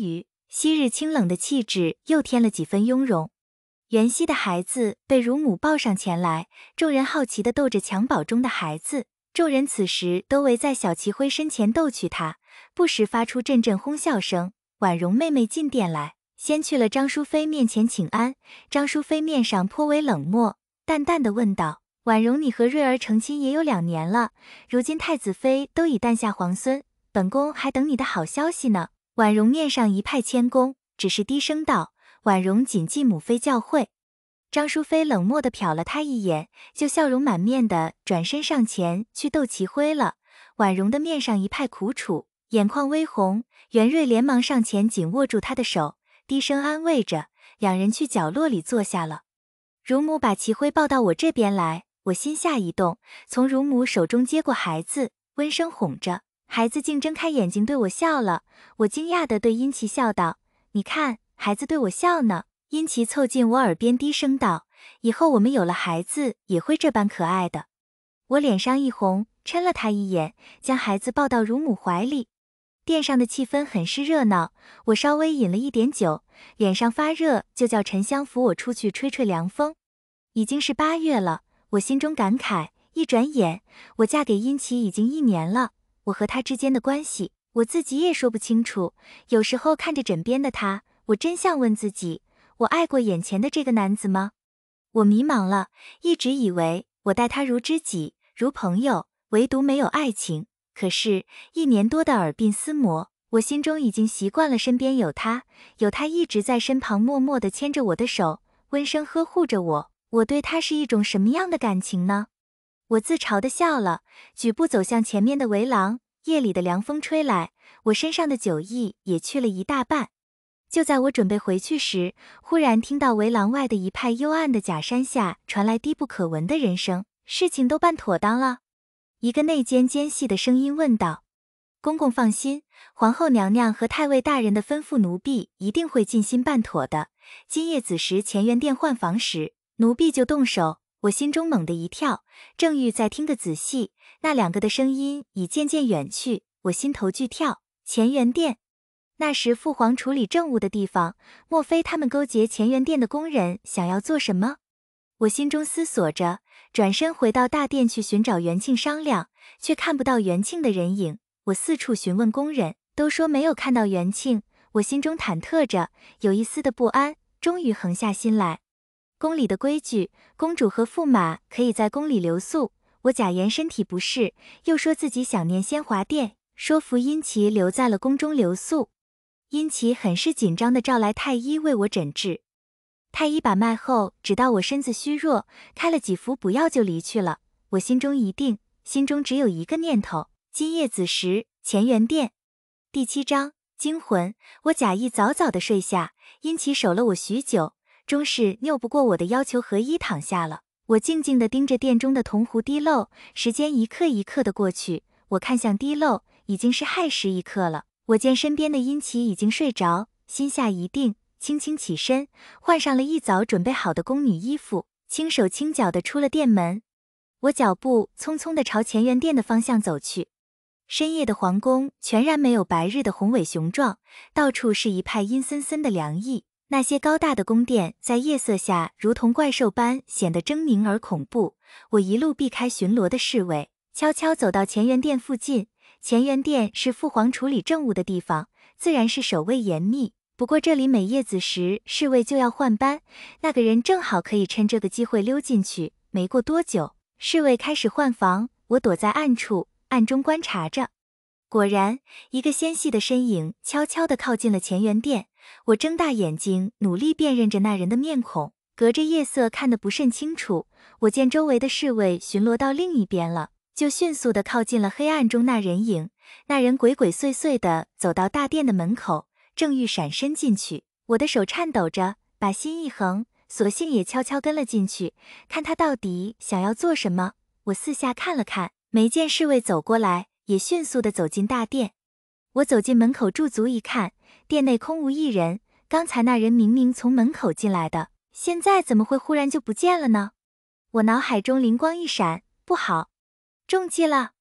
昔日清冷的气质又添了几分雍容。袁熙的孩子被乳母抱上前来，众人好奇地逗着襁褓中的孩子，众人此时都围在小齐辉身前逗趣他，不时发出阵阵哄笑声。婉容妹妹进殿来，先去了张淑妃面前请安。张淑妃面上颇为冷漠，淡淡地问道：婉容，你和瑞儿成亲也有2年了，如今太子妃都已诞下皇孙，本宫还等你的好消息呢。婉容面上一派谦恭，只是低声道：婉容谨记母妃教诲。张淑妃冷漠地瞟了她一眼，就笑容满面地转身上前去逗齐辉了。婉容的面上一派苦楚，眼眶微红，袁瑞连忙上前紧握住她的手，低声安慰着，两人去角落里坐下了。乳母把齐辉抱到我这边来，我心下一动，从乳母手中接过孩子，温声哄着，孩子竟睁开眼睛对我笑了。我惊讶地对殷琦笑道：你看，孩子对我笑呢。殷琦凑近我耳边低声道：以后我们有了孩子也会这般可爱的。我脸上一红，嗔了他一眼，将孩子抱到乳母怀里。殿上的气氛很是热闹，我稍微饮了一点酒，脸上发热，就叫沉香扶我出去吹吹凉风。已经是8月了，我心中感慨，一转眼，我嫁给殷琦已经1年了。我和他之间的关系，我自己也说不清楚。有时候看着枕边的他，我真想问自己，我爱过眼前的这个男子吗？我迷茫了，一直以为我待他如知己，如朋友，唯独没有爱情。可是1年多的耳鬓厮磨，我心中已经习惯了身边有他，有他一直在身旁默默地牵着我的手，温声呵护着我。我对他是一种什么样的感情呢？我自嘲地笑了，举步走向前面的围廊。夜里的凉风吹来，我身上的酒意也去了一大半。就在我准备回去时，忽然听到围廊外的一派幽暗的假山下传来低不可闻的人声：事情都办妥当了。一个内奸尖细的声音问道：公公放心，皇后娘娘和太尉大人的吩咐，奴婢一定会尽心办妥的。今夜子时乾元殿换房时，奴婢就动手。我心中猛地一跳，正欲再听个仔细，那2个的声音已渐渐远去，我心头剧跳。乾元殿，那时父皇处理政务的地方，莫非他们勾结乾元殿的工人想要做什么？我心中思索着，转身回到大殿去寻找元庆商量，却看不到元庆的人影。我四处询问工人，都说没有看到元庆。我心中忐忑着，有一丝的不安，终于横下心来。宫里的规矩，公主和驸马可以在宫里留宿。我假言身体不适，又说自己想念仙华殿，说服殷琦留在了宫中留宿。殷琦很是紧张地召来太医为我诊治。太医把脉后，指到我身子虚弱，开了几服补药就离去了。我心中一定，心中只有一个念头：今夜子时，乾元殿。第7章惊魂。我假意早早地睡下，殷琦守了我许久，终是拗不过我的要求，合衣躺下了。我静静地盯着殿中的铜壶滴漏，时间一刻一刻地过去。我看向滴漏，已经是亥时1刻了。我见身边的殷琦已经睡着，心下一定，轻轻起身，换上了一早准备好的宫女衣服，轻手轻脚地出了殿门。我脚步匆匆地朝乾元殿的方向走去。深夜的皇宫全然没有白日的宏伟雄壮，到处是一派阴森森的凉意。那些高大的宫殿在夜色下如同怪兽般显得狰狞而恐怖。我一路避开巡逻的侍卫，悄悄走到乾元殿附近。乾元殿是父皇处理政务的地方，自然是守卫严密。不过这里每夜子时侍卫就要换班，那个人正好可以趁这个机会溜进去。没过多久，侍卫开始换房，我躲在暗处，暗中观察着。果然，一个纤细的身影悄悄地靠近了乾元殿。我睁大眼睛，努力辨认着那人的面孔，隔着夜色看得不甚清楚。我见周围的侍卫巡逻到另一边了，就迅速地靠近了黑暗中那人影。那人鬼鬼祟祟地走到大殿的门口，正欲闪身进去，我的手颤抖着，把心一横，索性也悄悄跟了进去，看他到底想要做什么。我四下看了看，没见侍卫走过来，也迅速地走进大殿。我走进门口驻足一看，殿内空无一人，刚才那人明明从门口进来的，现在怎么会忽然就不见了呢？我脑海中灵光一闪，不好，中计了！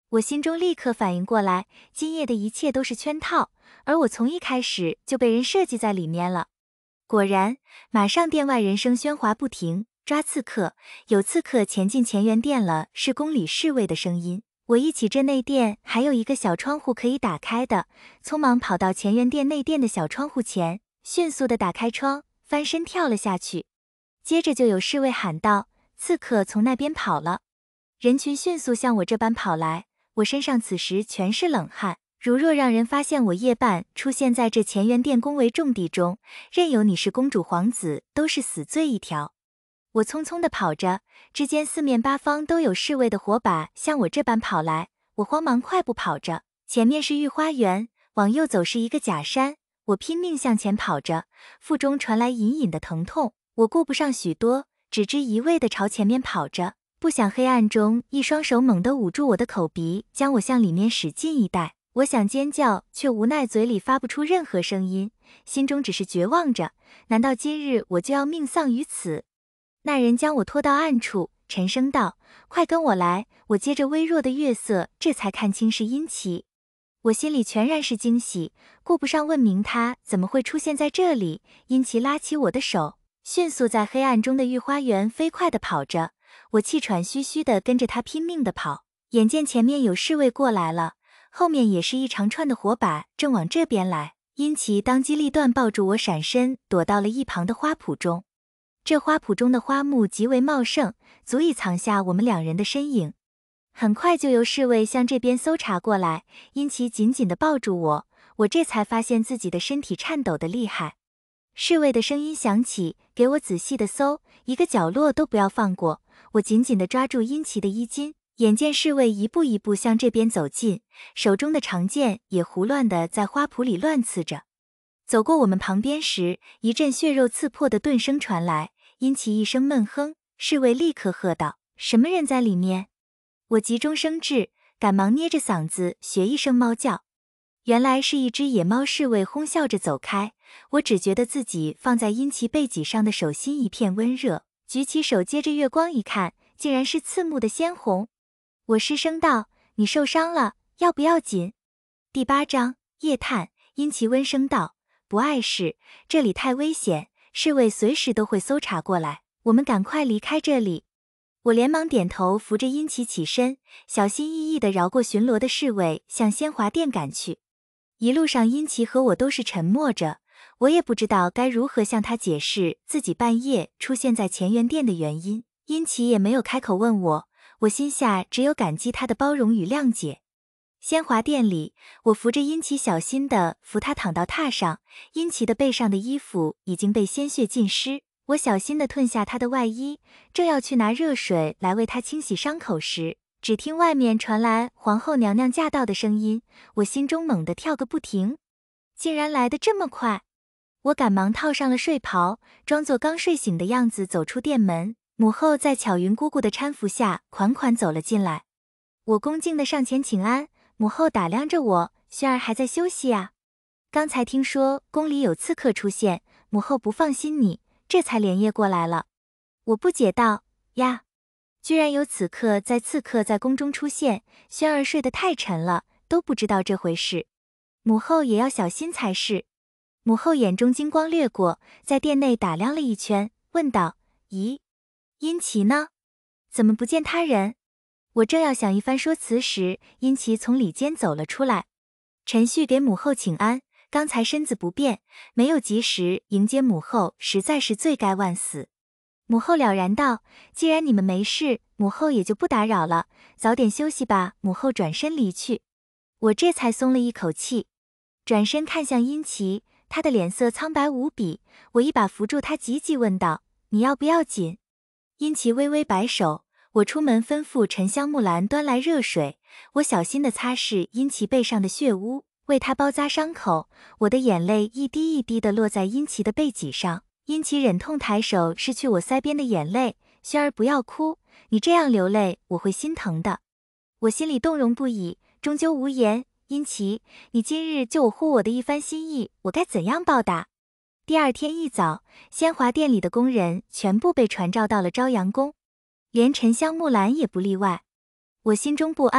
我心中立刻反应过来，今夜的一切都是圈套，而我从一开始就被人设计在里面了。果然，马上殿外人声喧哗不停，抓刺客，有刺客前进前元殿了，是宫里侍卫的声音。我忆起这内殿还有一个小窗户可以打开的，匆忙跑到前元殿内殿的小窗户前，迅速地打开窗，翻身跳了下去。接着就有侍卫喊道：“刺客从那边跑了！”人群迅速向我这般跑来，我身上此时全是冷汗。如若让人发现我夜半出现在这前元殿宫闱重地中，任由你是公主皇子，都是死罪一条。我匆匆地跑着，只见四面八方都有侍卫的火把向我这般跑来，我慌忙快步跑着，前面是御花园，往右走是一个假山，我拼命向前跑着，腹中传来隐隐的疼痛，我顾不上许多，只知一味地朝前面跑着，不想黑暗中一双手猛地捂住我的口鼻，将我向里面使劲一带。我想尖叫，却无奈嘴里发不出任何声音，心中只是绝望着，难道今日我就要命丧于此？那人将我拖到暗处，沉声道：“快跟我来。”我接着微弱的月色，这才看清是殷琦。我心里全然是惊喜，顾不上问明他怎么会出现在这里。殷琦拉起我的手，迅速在黑暗中的御花园飞快地跑着，我气喘吁吁地跟着他拼命地跑。眼见前面有侍卫过来了，后面也是一长串的火把正往这边来，殷琦当机立断抱住我闪身，躲到了一旁的花圃中。这花圃中的花木极为茂盛，足以藏下我们两人的身影。很快就由侍卫向这边搜查过来，殷琦紧紧地抱住我，我这才发现自己的身体颤抖得厉害。侍卫的声音响起，给我仔细地搜，一个角落都不要放过。我紧紧地抓住殷琦的衣襟，眼见侍卫一步一步向这边走近，手中的长剑也胡乱地在花圃里乱刺着。走过我们旁边时，一阵血肉刺破的顿声传来，殷琦一声闷哼，侍卫立刻喝道：“什么人在里面？”我急中生智，赶忙捏着嗓子学一声猫叫。原来是一只野猫。侍卫哄笑着走开，我只觉得自己放在殷琦背脊上的手心一片温热，举起手接着月光一看，竟然是刺目的鲜红。我失声道：“你受伤了，要不要紧？”第8章夜探。殷琦温声道：“不碍事，这里太危险，侍卫随时都会搜查过来，我们赶快离开这里。”我连忙点头，扶着殷琦起身，小心翼翼地绕过巡逻的侍卫，向仙华殿赶去。一路上，殷琦和我都是沉默着，我也不知道该如何向他解释自己半夜出现在前元殿的原因。殷琦也没有开口问我，我心下只有感激他的包容与谅解。仙华殿里，我扶着殷琦小心地扶他躺到榻上，殷琦的背上的衣服已经被鲜血浸湿。我小心地褪下他的外衣，正要去拿热水来为他清洗伤口时，只听外面传来皇后娘娘驾到的声音，我心中猛地跳个不停，竟然来得这么快。我赶忙套上了睡袍，装作刚睡醒的样子走出殿门。母后在巧云姑姑的搀扶下款款走了进来。我恭敬地上前请安，母后打量着我：“萱儿还在休息啊？刚才听说宫里有刺客出现，母后不放心你，这才连夜过来了。”我不解道：“呀，居然有刺客在宫中出现，萱儿睡得太沉了，都不知道这回事。母后也要小心才是。”母后眼中金光掠过，在殿内打量了一圈，问道：“咦，殷琦呢？怎么不见他人？”我正要想一番说辞时，殷琦从里间走了出来。陈旭给母后请安，刚才身子不便，没有及时迎接母后，实在是罪该万死。母后了然道：“既然你们没事，母后也就不打扰了，早点休息吧。”母后转身离去，我这才松了一口气，转身看向殷琦，他的脸色苍白无比，我一把扶住他，急急问道：“你要不要紧？”殷琦微微摆手。我出门吩咐沉香木兰端来热水，我小心地擦拭殷琦背上的血污，为他包扎伤口。我的眼泪一滴一滴地落在殷琦的背脊上，殷琦忍痛抬手拭去我腮边的眼泪：“萱儿不要哭，你这样流泪我会心疼的。”我心里动容不已，终究无言。殷琦，你今日救我护我的一番心意，我该怎样报答？第二天一早，仙华殿里的宫人全部被传召到了朝阳宫，连沉香木兰也不例外。我心中不安，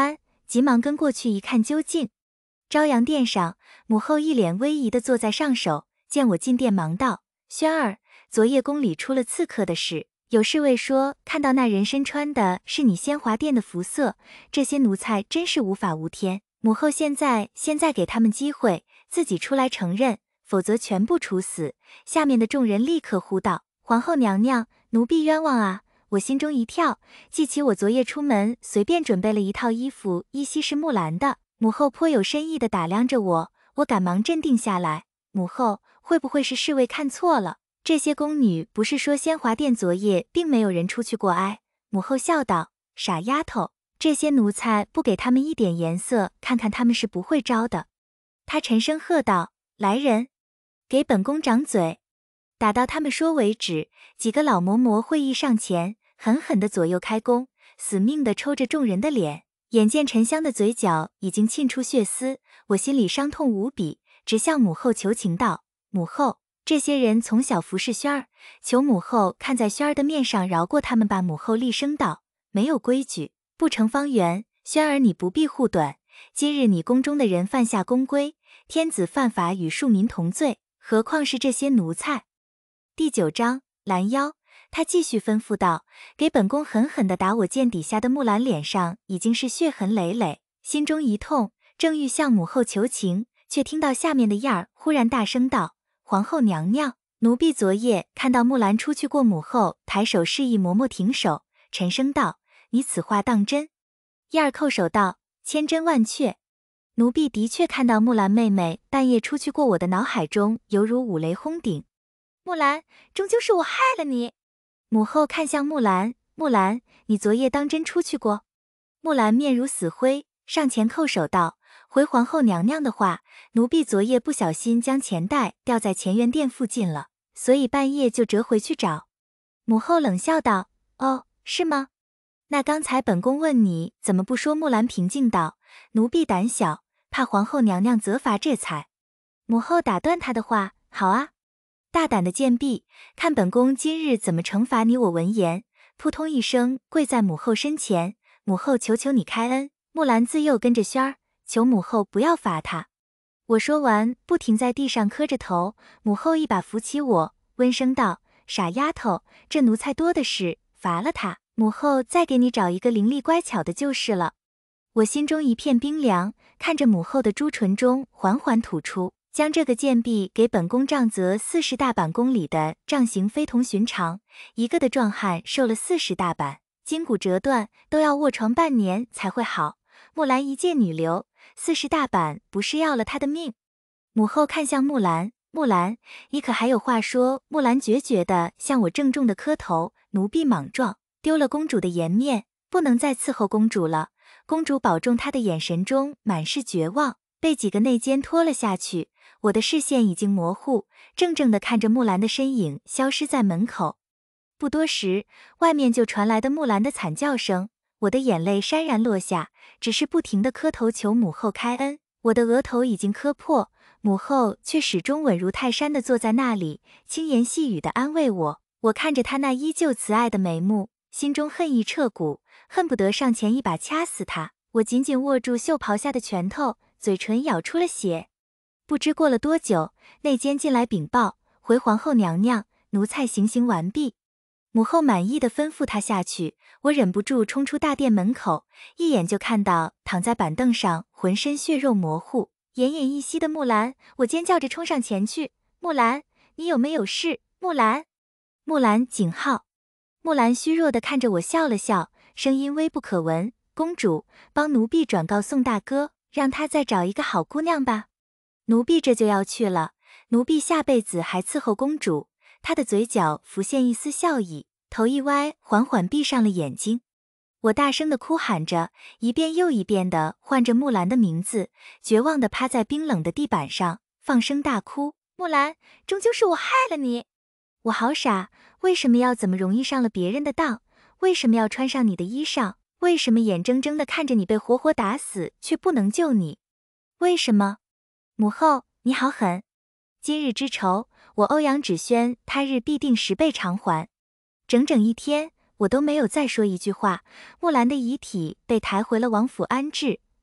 急忙跟过去一看究竟。朝阳殿上，母后一脸威仪地坐在上首，见我进殿，忙道：“轩儿，昨夜宫里出了刺客的事，有侍卫说看到那人身穿的是你仙华殿的服色，这些奴才真是无法无天。母后现在给他们机会，自己出来承认，否则全部处死。”下面的众人立刻呼道：“皇后娘娘，奴婢冤枉啊！”我心中一跳，记起我昨夜出门随便准备了一套衣服，依稀是木兰的。母后颇有深意地打量着我，我赶忙镇定下来。母后，会不会是侍卫看错了？这些宫女不是说仙华殿昨夜并没有人出去过哀？母后笑道：“傻丫头，这些奴才不给他们一点颜色看看，他们是不会招的。”她沉声喝道：“来人，给本宫掌嘴！”打到他们说为止，几个老嬷嬷会意上前，狠狠地左右开弓，死命地抽着众人的脸。眼见沉香的嘴角已经沁出血丝，我心里伤痛无比，直向母后求情道：“母后，这些人从小服侍轩儿，求母后看在轩儿的面上饶过他们吧。”母后厉声道：“没有规矩，不成方圆。轩儿你不必护短，今日你宫中的人犯下宫规，天子犯法与庶民同罪，何况是这些奴才？”第9章拦腰。他继续吩咐道：“给本宫狠狠地打我剑底下的木兰脸上已经是血痕累累。”心中一痛，正欲向母后求情，却听到下面的燕儿忽然大声道：“皇后娘娘，奴婢昨夜看到木兰出去过。”母后抬手示意嬷嬷停手，沉声道：“你此话当真？”燕儿叩首道：“千真万确。奴婢的确看到木兰妹妹半夜出去过，我的脑海中犹如五雷轰顶。木兰，终究是我害了你。”母后看向木兰：“木兰，你昨夜当真出去过？”木兰面如死灰，上前叩首道：“回皇后娘娘的话，奴婢昨夜不小心将钱袋掉在乾元殿附近了，所以半夜就折回去找。”母后冷笑道：“哦，是吗？那刚才本宫问你怎么不说？”木兰平静道：“奴婢胆小，怕皇后娘娘责罚这才。”母后打断她的话：“好啊，大胆的贱婢，看本宫今日怎么惩罚你！”我闻言，扑通一声跪在母后身前：“母后，求求你开恩！”木兰自幼跟着轩儿，求母后不要罚她。我说完，不停在地上磕着头。母后一把扶起我，温声道：“傻丫头，这奴才多的是，罚了他，母后再给你找一个伶俐乖巧的就是了。”我心中一片冰凉，看着母后的朱唇中缓缓吐出：“将这个贱婢给本宫杖责40大板。”宫里的杖刑非同寻常，一个的壮汉受了40大板，筋骨折断，都要卧床半年才会好。木兰一介女流，40大板不是要了她的命？母后看向木兰：“木兰，你可还有话说？”木兰决绝地向我郑重地磕头：“奴婢莽撞，丢了公主的颜面，不能再伺候公主了。”公主保重，她的眼神中满是绝望，被几个内奸拖了下去。我的视线已经模糊，怔怔地看着木兰的身影消失在门口。不多时，外面就传来的木兰的惨叫声，我的眼泪潸然落下，只是不停地磕头求母后开恩。我的额头已经磕破，母后却始终稳如泰山地坐在那里，轻言细语地安慰我。我看着她那依旧慈爱的眉目，心中恨意彻骨，恨不得上前一把掐死她。我紧紧握住袖袍下的拳头，嘴唇咬出了血。不知过了多久，内监进来禀报：“回皇后娘娘，奴才行刑完毕。”母后满意的吩咐他下去，我忍不住冲出大殿门口，一眼就看到躺在板凳上浑身血肉模糊、奄奄一息的木兰。我尖叫着冲上前去：“木兰，你有没有事？木兰！”木兰警号。木兰虚弱地看着我笑了笑，声音微不可闻：“公主，帮奴婢转告宋大哥，让他再找一个好姑娘吧。奴婢这就要去了，奴婢下辈子还伺候公主。”他的嘴角浮现一丝笑意，头一歪，缓缓闭上了眼睛。我大声地哭喊着，一遍又一遍地唤着木兰的名字，绝望地趴在冰冷的地板上，放声大哭：“木兰，终究是我害了你！我好傻，为什么要怎么容易上了别人的当？为什么要穿上你的衣裳？为什么眼睁睁地看着你被活活打死，却不能救你？为什么？母后，你好狠！今日之仇，我欧阳芷萱他日必定10倍偿还。”整整一天，我都没有再说一句话。木兰的遗体被抬回了王府安置，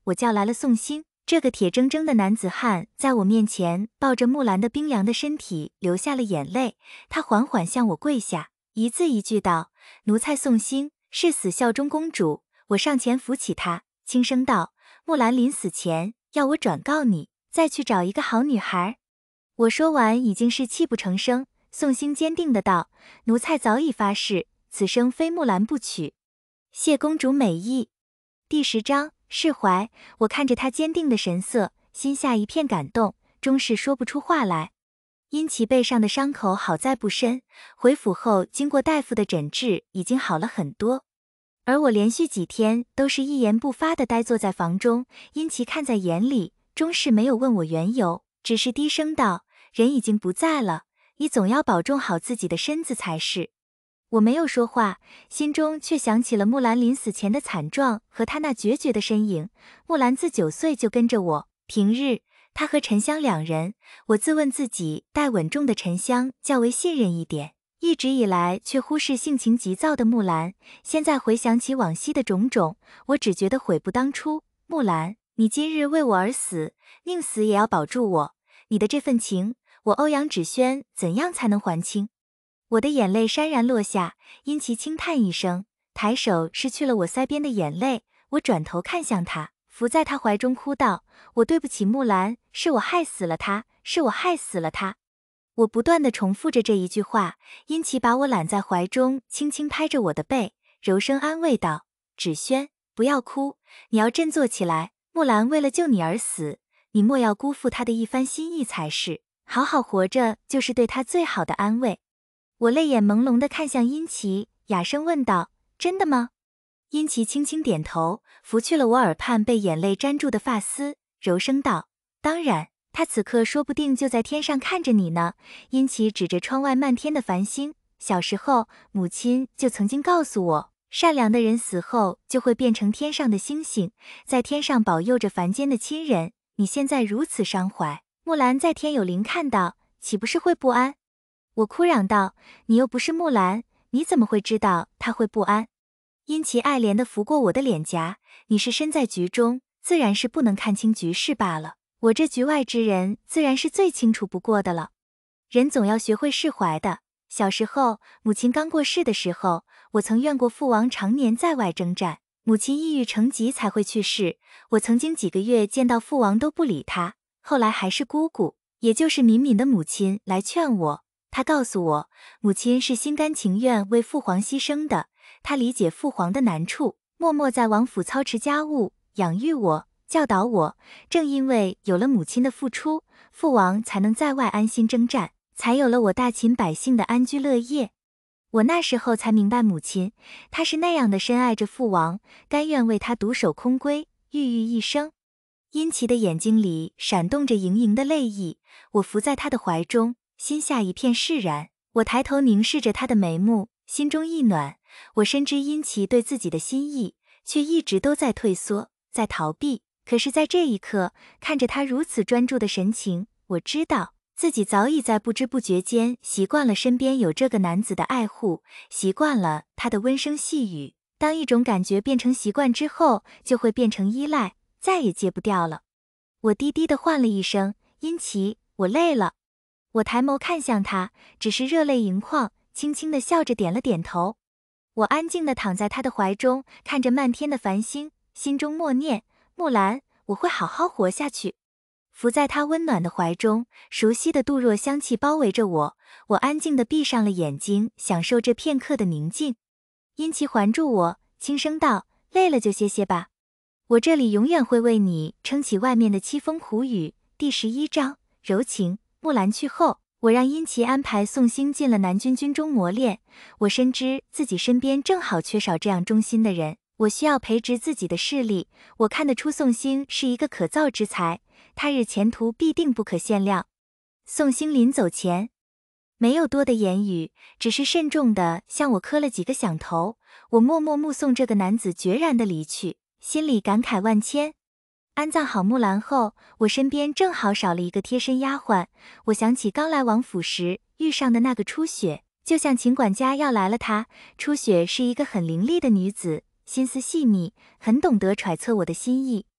我叫来了宋兴，这个铁铮铮的男子汉在我面前抱着木兰的冰凉的身体流下了眼泪，他缓缓向我跪下，一字一句道：“奴才宋兴誓死效忠公主。”我上前扶起他，轻声道：“木兰临死前要我转告你，再去找一个好女孩。”我说完已经是泣不成声。宋兴坚定的道：“奴才早已发誓，此生非木兰不娶。谢公主美意。”第10章释怀。我看着他坚定的神色，心下一片感动，终是说不出话来。殷其背上的伤口好在不深，回府后经过大夫的诊治，已经好了很多。而我连续几天都是一言不发地呆坐在房中，殷其看在眼里，终是没有问我缘由，只是低声道：“人已经不在了，你总要保重好自己的身子才是。”我没有说话，心中却想起了木兰临死前的惨状和她那决绝的身影。木兰自9岁就跟着我，平日她和沉香2人，我自问自己待稳重的沉香较为信任一点，一直以来却忽视性情急躁的木兰。现在回想起往昔的种种，我只觉得悔不当初。木兰，你今日为我而死，宁死也要保住我。你的这份情，我欧阳芷萱怎样才能还清？我的眼泪潸然落下，殷其轻叹一声，抬手拭去了我腮边的眼泪。我转头看向他，伏在他怀中哭道：“我对不起木兰，是我害死了她，是我害死了她。”我不断地重复着这一句话。殷其把我揽在怀中，轻轻拍着我的背，柔声安慰道：“芷萱，不要哭，你要振作起来。木兰为了救你而死，你莫要辜负她的一番心意才是。好好活着，就是对她最好的安慰。”我泪眼朦胧地看向殷其，哑声问道：“真的吗？”殷其轻轻点头，拂去了我耳畔被眼泪粘住的发丝，柔声道：“当然，他此刻说不定就在天上看着你呢。”殷其指着窗外漫天的繁星：“小时候，母亲就曾经告诉我，善良的人死后就会变成天上的星星，在天上保佑着凡间的亲人。你现在如此伤怀，木兰在天有灵看到，岂不是会不安？”我哭嚷道：“你又不是木兰，你怎么会知道她会不安？”殷其爱怜地拂过我的脸颊：“你是身在局中，自然是不能看清局势罢了。我这局外之人，自然是最清楚不过的了。人总要学会释怀的。小时候，母亲刚过世的时候，我曾怨过父王常年在外征战，母亲抑郁成疾才会去世。我曾经几个月见到父王都不理他，后来还是姑姑，也就是敏敏的母亲来劝我。他告诉我，母亲是心甘情愿为父皇牺牲的，他理解父皇的难处，默默在王府操持家务，养育我，教导我。正因为有了母亲的付出，父王才能在外安心征战，才有了我大秦百姓的安居乐业。我那时候才明白母亲，她是那样的深爱着父王，甘愿为他独守空闺，郁郁一生。殷其的眼睛里闪动着盈盈的泪意，我伏在他的怀中，心下一片释然。我抬头凝视着他的眉目，心中一暖。我深知殷其对自己的心意，却一直都在退缩，在逃避。可是在这一刻，看着他如此专注的神情，我知道自己早已在不知不觉间习惯了身边有这个男子的爱护，习惯了他的温声细语。当一种感觉变成习惯之后，就会变成依赖，再也戒不掉了。我低低地唤了一声：“殷其，我累了。”我抬眸看向他，只是热泪盈眶，轻轻地笑着点了点头。我安静地躺在他的怀中，看着漫天的繁星，心中默念：木兰，我会好好活下去。伏在他温暖的怀中，熟悉的杜若香气包围着我，我安静地闭上了眼睛，享受这片刻的宁静。殷其环住我，轻声道：“累了就歇歇吧，我这里永远会为你撑起外面的凄风苦雨。”第11章柔情。木兰去后，我让殷其安排宋兴进了南军军中磨练。我深知自己身边正好缺少这样忠心的人，我需要培植自己的势力。我看得出宋兴是一个可造之才，他日前途必定不可限量。宋兴临走前没有多的言语，只是慎重地向我磕了几个响头。我默默目送这个男子决然的离去，心里感慨万千。安葬好木兰后，我身边正好少了一个贴身丫鬟。我想起刚来王府时遇上的那个初雪，就像秦管家要来了她。初雪是一个很伶俐的女子，心思细腻，很懂得揣测我的心意。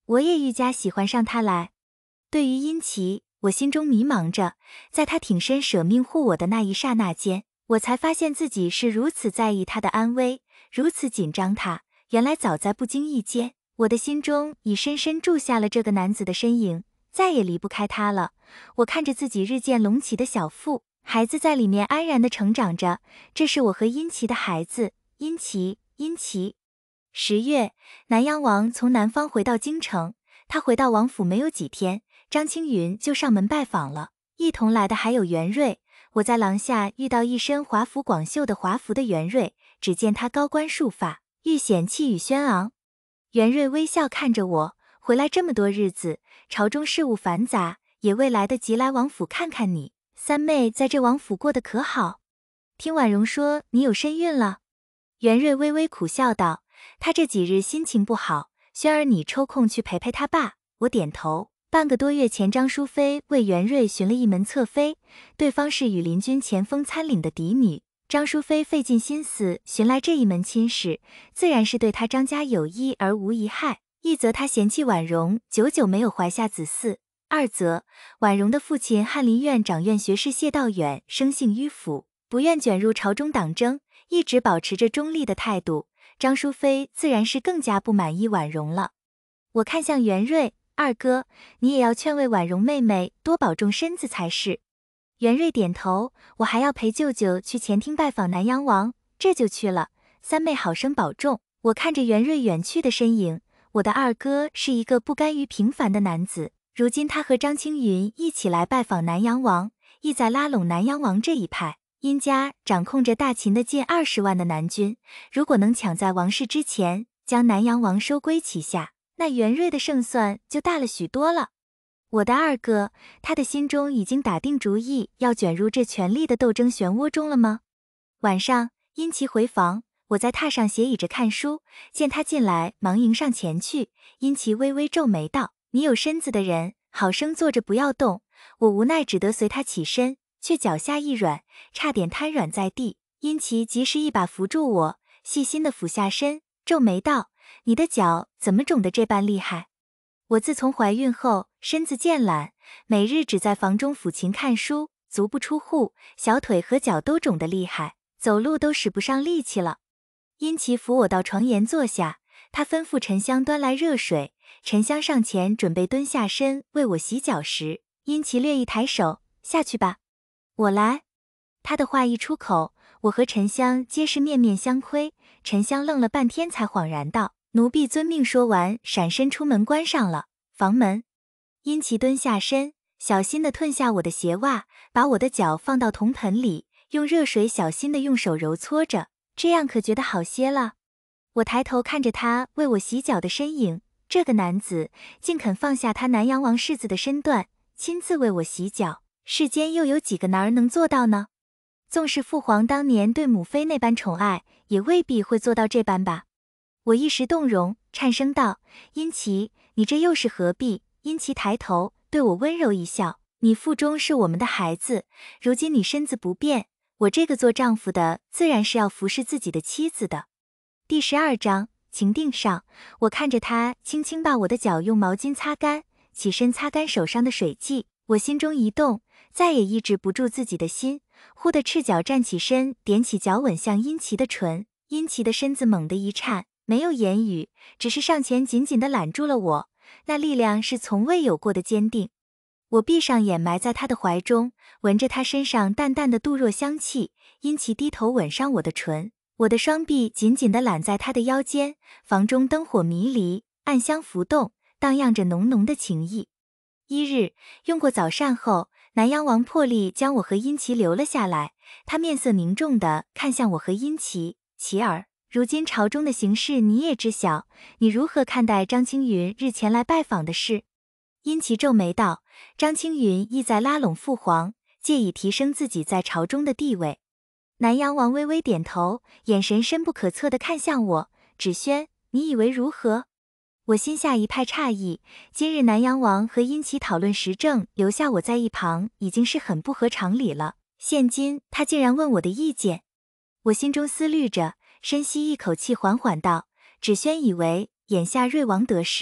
我也愈加喜欢上他来。对于殷琦，我心中迷茫着，在他挺身舍命护我的那一刹那间，我才发现自己是如此在意他的安危，如此紧张他。原来早在不经意间，我的心中已深深住下了这个男子的身影，再也离不开他了。我看着自己日渐隆起的小腹，孩子在里面安然地成长着，这是我和殷琦的孩子，殷琦。10月，南阳王从南方回到京城，他回到王府没有几天，张青云就上门拜访了，一同来的还有袁瑞。我在廊下遇到一身华服广袖的华服的袁瑞，只见他高冠束发，愈显气宇轩昂。袁瑞微笑看着我，回来这么多日子，朝中事务繁杂，也未来得及来王府看看你。三妹在这王府过得可好？听婉容说你有身孕了。袁瑞微微苦笑道，他这几日心情不好，轩儿你抽空去陪陪他爸。我点头。半个多月前，张淑妃为袁瑞寻了一门侧妃，对方是羽林军前锋参领的嫡女。张淑妃费尽心思寻来这一门亲事，自然是对他张家有益而无一害。一则他嫌弃婉容久久没有怀下子嗣，二则婉容的父亲翰林院长院学士谢道远生性迂腐，不愿卷入朝中党争，一直保持着中立的态度。张淑妃自然是更加不满意婉容了。我看向袁瑞，二哥，你也要劝慰婉容妹妹多保重身子才是。袁瑞点头，我还要陪舅舅去前厅拜访南阳王，这就去了。三妹好生保重。我看着袁瑞远去的身影，我的二哥是一个不甘于平凡的男子，如今他和张青云一起来拜访南阳王，意在拉拢南阳王这一派。殷家掌控着大秦的近20万的南军，如果能抢在王室之前将南阳王收归旗下，那袁瑞的胜算就大了许多了。我的二哥，他的心中已经打定主意要卷入这权力的斗争漩涡中了吗？晚上，殷琦回房，我在榻上斜倚着看书，见他进来，忙迎上前去。殷琦微微皱眉道：“你有身子的人，好生坐着不要动。”我无奈只得随他起身，却脚下一软，差点瘫软在地。殷琦及时一把扶住我，细心地俯下身，皱眉道：“你的脚怎么肿得这般厉害？”我自从怀孕后，身子渐懒，每日只在房中抚琴看书，足不出户，小腿和脚都肿得厉害，走路都使不上力气了。殷琦扶我到床沿坐下，他吩咐沉香端来热水，沉香上前准备蹲下身为我洗脚时，殷琦略一抬手：“下去吧，我来。”他的话一出口，我和沉香皆是面面相窥。沉香愣了半天才恍然道：“奴婢遵命。”说完闪身出门关上了房门。殷琦蹲下身，小心地褪下我的鞋袜，把我的脚放到铜盆里，用热水小心地用手揉搓着，这样可觉得好些了。我抬头看着他为我洗脚的身影，这个男子竟肯放下他南阳王世子的身段，亲自为我洗脚，世间又有几个男儿能做到呢？纵使父皇当年对母妃那般宠爱，也未必会做到这般吧。我一时动容，颤声道：“殷琦，你这又是何必？”殷琦抬头对我温柔一笑：“你腹中是我们的孩子，如今你身子不便，我这个做丈夫的自然是要服侍自己的妻子的。”第12章情定上，我看着他轻轻把我的脚用毛巾擦干，起身擦干手上的水迹，我心中一动，再也抑制不住自己的心，忽地赤脚站起身，踮起脚吻向殷琦的唇。殷琦的身子猛地一颤，没有言语，只是上前紧紧地揽住了我，那力量是从未有过的坚定。我闭上眼，埋在他的怀中，闻着他身上淡淡的杜若香气。殷琦低头吻上我的唇，我的双臂紧紧地揽在他的腰间。房中灯火迷离，暗香浮动，荡漾着浓浓的情意。1日，用过早膳后，南阳王破例将我和殷琦留了下来。他面色凝重地看向我和殷琦：“琦儿，如今朝中的形势你也知晓，你如何看待张青云日前来拜访的事？”殷琦皱眉道：“张青云意在拉拢父皇，借以提升自己在朝中的地位。”南阳王微微点头，眼神深不可测地看向我：“芷轩，你以为如何？”我心下一派诧异，今日南阳王和殷琦讨论时政，留下我在一旁，已经是很不合常理了。现今他竟然问我的意见，我心中思虑着，深吸一口气，缓缓道：“芷轩以为眼下瑞王得势，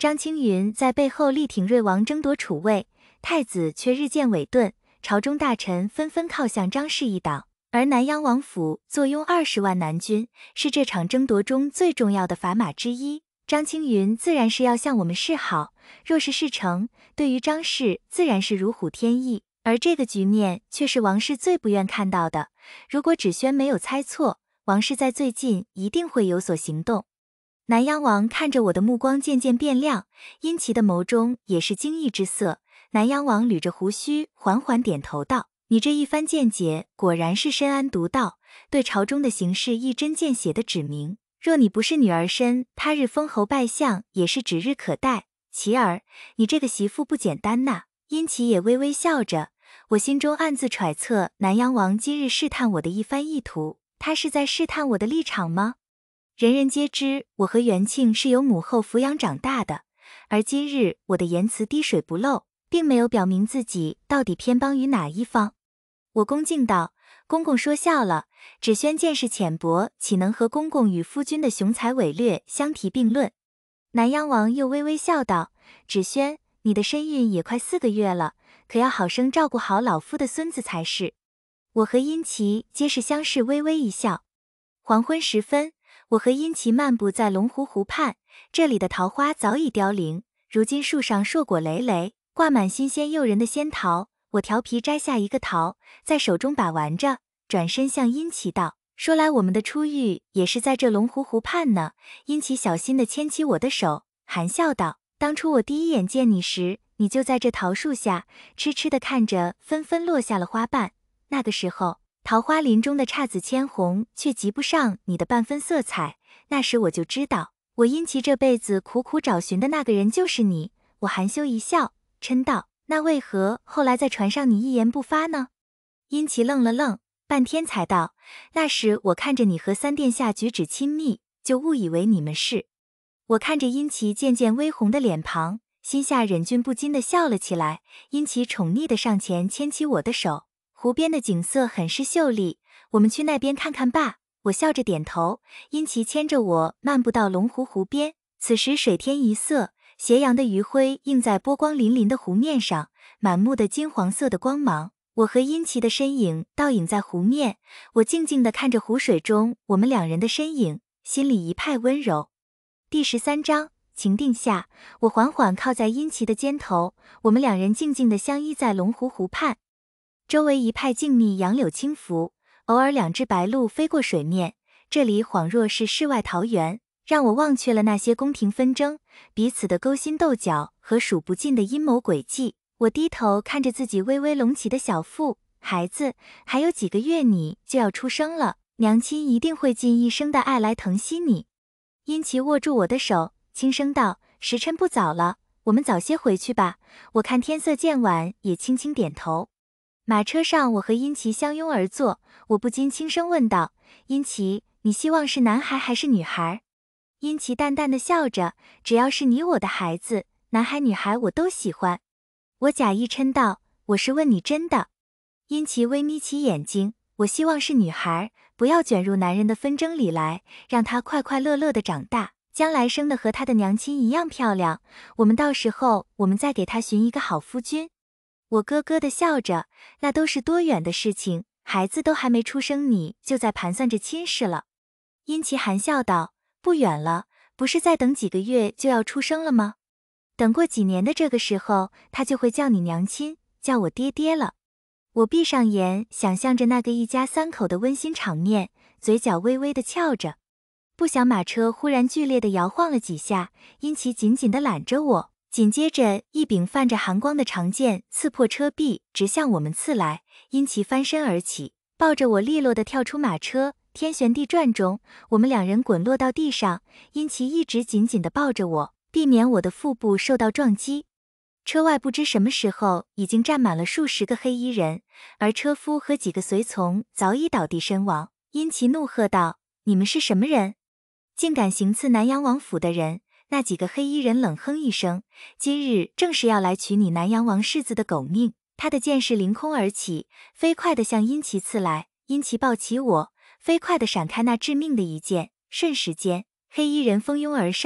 张青云在背后力挺瑞王争夺储位，太子却日渐萎顿，朝中大臣纷纷靠向张氏一党。而南阳王府坐拥20万南军，是这场争夺中最重要的砝码之一。张青云自然是要向我们示好，若是事成，对于张氏自然是如虎添翼。而这个局面却是王氏最不愿看到的。如果芷轩没有猜错，王氏在最近一定会有所行动。南阳王看着我的目光渐渐变亮，殷琦的眸中也是惊异之色。南阳王捋着胡须，缓缓点头道：“你这一番见解果然是深谙独到，对朝中的形势一针见血地指明。若你不是女儿身，他日封侯拜相也是指日可待。其儿，你这个媳妇不简单呐。”殷琦也微微笑着，我心中暗自揣测南阳王今日试探我的一番意图，他是在试探我的立场吗？人人皆知我和元庆是由母后抚养长大的，而今日我的言辞滴水不漏，并没有表明自己到底偏帮于哪一方。我恭敬道：“公公说笑了，芷轩见识浅薄，岂能和公公与夫君的雄才伟略相提并论？”南阳王又微微笑道：“芷轩，你的身孕也快4个月了，可要好生照顾好老夫的孙子才是。”我和殷琦皆是相视微微一笑。黄昏时分，我和殷琦漫步在龙湖湖畔，这里的桃花早已凋零，如今树上硕果累累，挂满新鲜诱人的仙桃。我调皮摘下一个桃，在手中把玩着，转身向殷琦道：“说来我们的初遇也是在这龙湖湖畔呢。”殷琦小心地牵起我的手，含笑道：“当初我第一眼见你时，你就在这桃树下，痴痴地看着纷纷落下了花瓣。那个时候，桃花林中的姹紫千红却及不上你的半分色彩。那时我就知道，我殷琦这辈子苦苦找寻的那个人就是你。”我含羞一笑，嗔道：“那为何后来在船上你一言不发呢？”殷琦愣了愣，半天才道：“那时我看着你和三殿下举止亲密，就误以为你们是。”我看着殷琦渐渐微红的脸庞，心下忍俊不禁地笑了起来。殷琦宠溺地上前牵起我的手，湖边的景色很是秀丽，我们去那边看看吧。我笑着点头，殷琦牵着我漫步到龙湖湖边。此时水天一色，斜阳的余晖映在波光粼粼的湖面上，满目的金黄色的光芒。我和殷琦的身影倒影在湖面，我静静地看着湖水中我们两人的身影，心里一派温柔。第13章情定下，我缓缓靠在殷琦的肩头，我们两人静静地相依在龙湖湖畔。周围一派静谧，杨柳轻拂，偶尔2只白鹭飞过水面，这里恍若是世外桃源，让我忘却了那些宫廷纷争，彼此的勾心斗角和数不尽的阴谋诡计。我低头看着自己微微隆起的小腹，孩子，还有几个月你就要出生了，娘亲一定会尽一生的爱来疼惜你。殷琦握住我的手，轻声道：“时辰不早了，我们早些回去吧。”我看天色渐晚，也轻轻点头。马车上，我和殷琦相拥而坐，我不禁轻声问道：“殷琦，你希望是男孩还是女孩？”殷琦淡淡的笑着：“只要是你我的孩子，男孩女孩我都喜欢。”我假意嗔道：“我是问你真的。”殷琦微眯起眼睛：“我希望是女孩，不要卷入男人的纷争里来，让她快快乐乐的长大，将来生的和她的娘亲一样漂亮。我们到时候，我们再给她寻一个好夫君。”我咯咯的笑着：“那都是多远的事情，孩子都还没出生，你就在盘算着亲事了。”殷琦含笑道：“不远了，不是再等几个月就要出生了吗？等过几年的这个时候，他就会叫你娘亲，叫我爹爹了。”我闭上眼，想象着那个一家3口的温馨场面，嘴角微微的翘着。不想马车忽然剧烈的摇晃了几下，殷琦紧紧的揽着我，紧接着一柄泛着寒光的长剑刺破车壁，直向我们刺来。殷琦翻身而起，抱着我利落的跳出马车，天旋地转中，我们两人滚落到地上。殷琦一直紧紧地抱着我，避免我的腹部受到撞击。车外不知什么时候已经站满了数十个黑衣人，而车夫和几个随从早已倒地身亡。殷琦怒喝道：“你们是什么人？竟敢行刺南阳王府的人！”那几个黑衣人冷哼一声：“今日正是要来取你南阳王世子的狗命。”他的剑势凌空而起，飞快地向殷琦刺来。殷琦抱起我，飞快地闪开那致命的一剑，瞬时间，黑衣人蜂拥而上，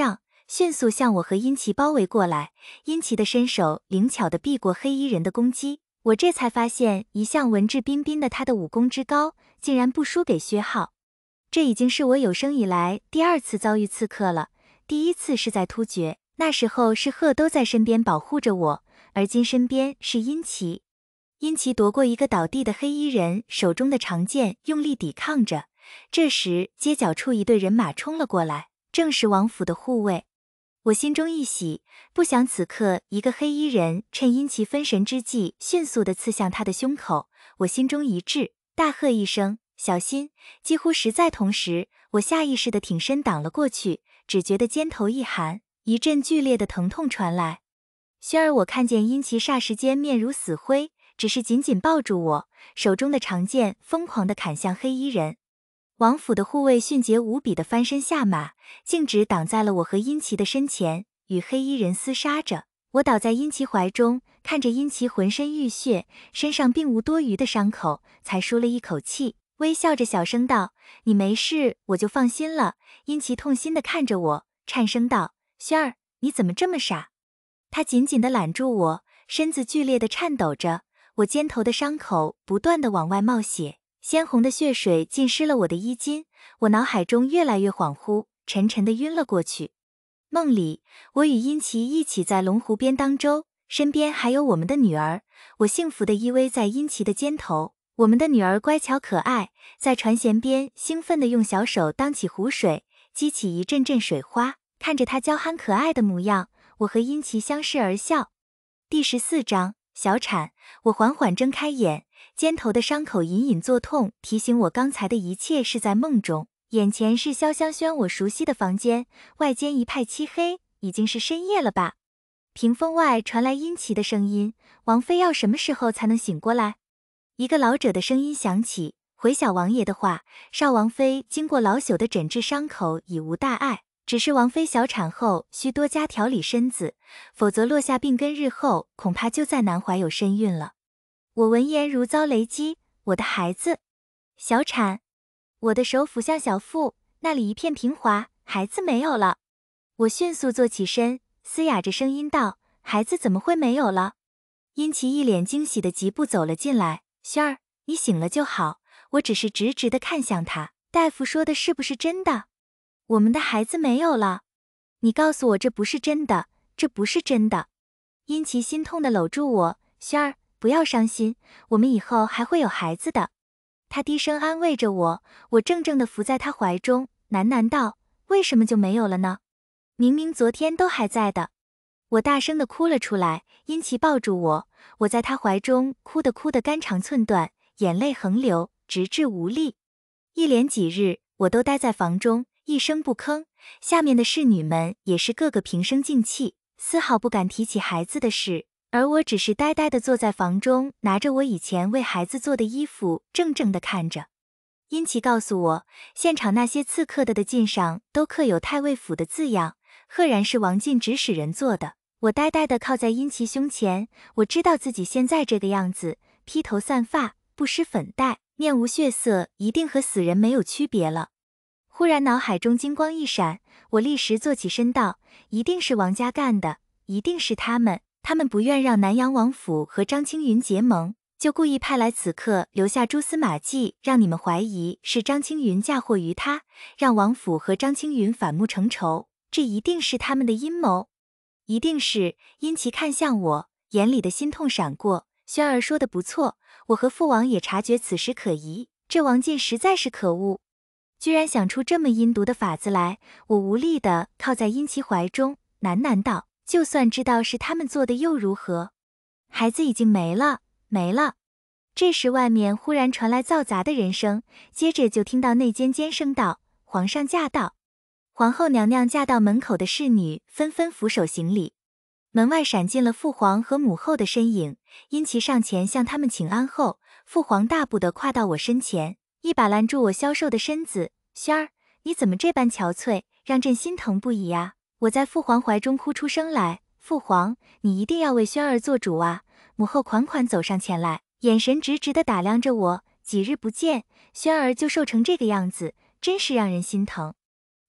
迅速向我和殷琦包围过来。殷琦的身手灵巧地避过黑衣人的攻击，我这才发现一向文质彬彬的他的武功之高，竟然不输给薛浩。这已经是我有生以来第2次遭遇刺客了。第1次是在突厥，那时候是贺都在身边保护着我，而今身边是殷琦。殷琦夺过一个倒地的黑衣人手中的长剑，用力抵抗着。这时街角处一队人马冲了过来，正是王府的护卫。我心中一喜，不想此刻一个黑衣人趁殷琦分神之际，迅速地刺向他的胸口。我心中一滞，大喝一声小心！几乎实在同时，我下意识地挺身挡了过去，只觉得肩头一寒，一阵剧烈的疼痛传来。轩儿，我看见殷琦霎时间面如死灰，只是紧紧抱住我，手中的长剑疯狂地砍向黑衣人。王府的护卫迅捷无比地翻身下马，径直挡在了我和殷琦的身前，与黑衣人厮杀着。我倒在殷琦怀中，看着殷琦浑身浴血，身上并无多余的伤口，才舒了一口气，微笑着小声道：“你没事，我就放心了。”殷琦痛心地看着我，颤声道：“轩儿，你怎么这么傻？”他紧紧地揽住我，身子剧烈地颤抖着，我肩头的伤口不断地往外冒血，鲜红的血水浸湿了我的衣襟，我脑海中越来越恍惚，沉沉地晕了过去。梦里，我与殷琦一起在龙湖边当舟，身边还有我们的女儿，我幸福地依偎在殷琦的肩头。我们的女儿乖巧可爱，在船舷边兴奋地用小手当起湖水，激起一阵阵水花。看着她娇憨可爱的模样，我和殷琦相视而笑。第14章小产。我缓缓睁开眼，肩头的伤口隐隐作痛，提醒我刚才的一切是在梦中。眼前是潇湘轩我熟悉的房间，外间一派漆黑，已经是深夜了吧？屏风外传来殷琦的声音：“王妃要什么时候才能醒过来？”一个老者的声音响起：“回小王爷的话，少王妃经过老朽的诊治，伤口已无大碍，只是王妃小产后需多加调理身子，否则落下病根，日后恐怕就再难怀有身孕了。”我闻言如遭雷击，我的孩子小产？我的手抚向小腹，那里一片平滑，孩子没有了。我迅速坐起身，嘶哑着声音道：“孩子怎么会没有了？”殷琦一脸惊喜的疾步走了进来：“轩儿，你醒了就好。”我只是直直的看向他：“大夫说的是不是真的？我们的孩子没有了？你告诉我这不是真的，这不是真的。”殷琦心痛的搂住我：“轩儿，不要伤心，我们以后还会有孩子的。”他低声安慰着我，我怔怔地伏在他怀中，喃喃道：“为什么就没有了呢？明明昨天都还在的。”我大声地哭了出来，殷琦抱住我，我在他怀中哭得肝肠寸断，眼泪横流，直至无力。一连几日，我都待在房中，一声不吭，下面的侍女们也是个个平生静气，丝毫不敢提起孩子的事。而我只是呆呆地坐在房中，拿着我以前为孩子做的衣服，怔怔地看着。殷琦告诉我，现场那些刺客的襟上都刻有太尉府的字样，赫然是王进指使人做的。我呆呆地靠在殷琦胸前，我知道自己现在这个样子，披头散发，不施粉黛，面无血色，一定和死人没有区别了。忽然脑海中金光一闪，我立时坐起身道：“一定是王家干的，一定是他们。他们不愿让南阳王府和张青云结盟，就故意派来此刻，留下蛛丝马迹，让你们怀疑是张青云嫁祸于他，让王府和张青云反目成仇。这一定是他们的阴谋，一定是。”殷琦看向我，眼里的心痛闪过：“轩儿说的不错，我和父王也察觉此时可疑，这王进实在是可恶，居然想出这么阴毒的法子来。”我无力地靠在殷琦怀中，喃喃道：“就算知道是他们做的又如何？孩子已经没了，没了。”这时外面忽然传来嘈杂的人声，接着就听到内间尖声道：“皇上驾到！”皇后娘娘驾到，门口的侍女纷纷俯首行礼。门外闪进了父皇和母后的身影，殷琦上前向他们请安后，父皇大步地跨到我身前，一把拦住我消瘦的身子：“轩儿，你怎么这般憔悴，让朕心疼不已呀！”我在父皇怀中哭出声来：“父皇，你一定要为轩儿做主啊！”母后款款走上前来，眼神直直地打量着我：“几日不见，轩儿就瘦成这个样子，真是让人心疼。”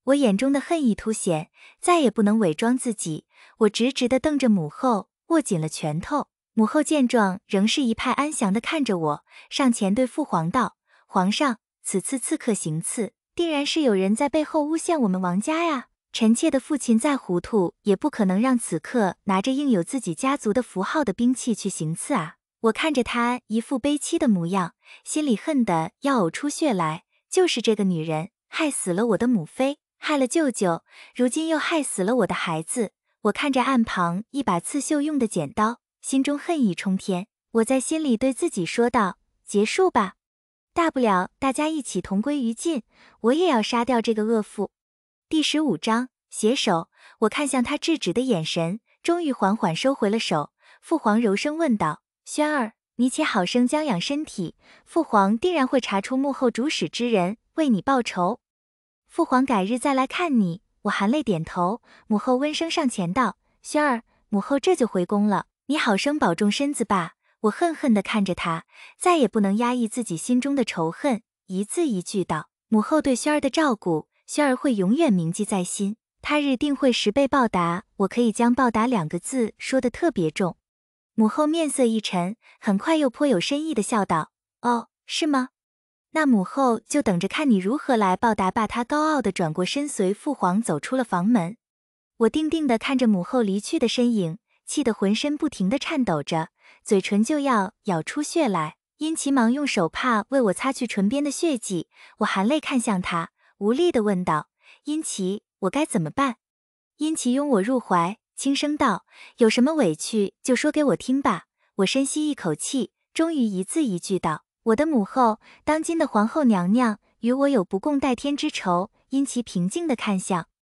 我眼中的恨意凸显，再也不能伪装自己，我直直地瞪着母后，握紧了拳头。母后见状，仍是一派安详地看着我，上前对父皇道：“皇上，此次刺客行刺，定然是有人在背后诬陷我们王家呀。臣妾的父亲再糊涂，也不可能让此刻拿着印有自己家族的符号的兵器去行刺啊。”我看着他一副悲戚的模样，心里恨得要呕出血来。就是这个女人，害死了我的母妃，害了舅舅，如今又害死了我的孩子。我看着岸旁一把刺绣用的剪刀，心中恨意冲天。我在心里对自己说道：结束吧，大不了大家一起同归于尽，我也要杀掉这个恶妇。第15章携手。我看向他制止的眼神，终于缓缓收回了手。父皇柔声问道：轩儿，你且好生将养身体，父皇定然会查出幕后主使之人，为你报仇。父皇改日再来看你。我含泪点头。母后温声上前道：轩儿，母后这就回宫了，你好生保重身子吧。我恨恨地看着他，再也不能压抑自己心中的仇恨，一字一句道：母后对轩儿的照顾，轩儿会永远铭记在心，他日定会10倍报答。我可以将报答2个字说得特别重。母后面色一沉，很快又颇有深意地笑道：哦，是吗？那母后就等着看你如何来报答吧。他高傲地转过身，随父皇走出了房门。我定定地看着母后离去的身影，气得浑身不停地颤抖着，嘴唇就要咬出血来。殷琪忙用手帕为我擦去唇边的血迹，我含泪看向他，无力地问道：殷琪，我该怎么办？殷琪拥我入怀，轻声道：有什么委屈就说给我听吧。我深吸一口气，终于一字一句道：我的母后，当今的皇后娘娘，与我有不共戴天之仇。殷琪平静地看向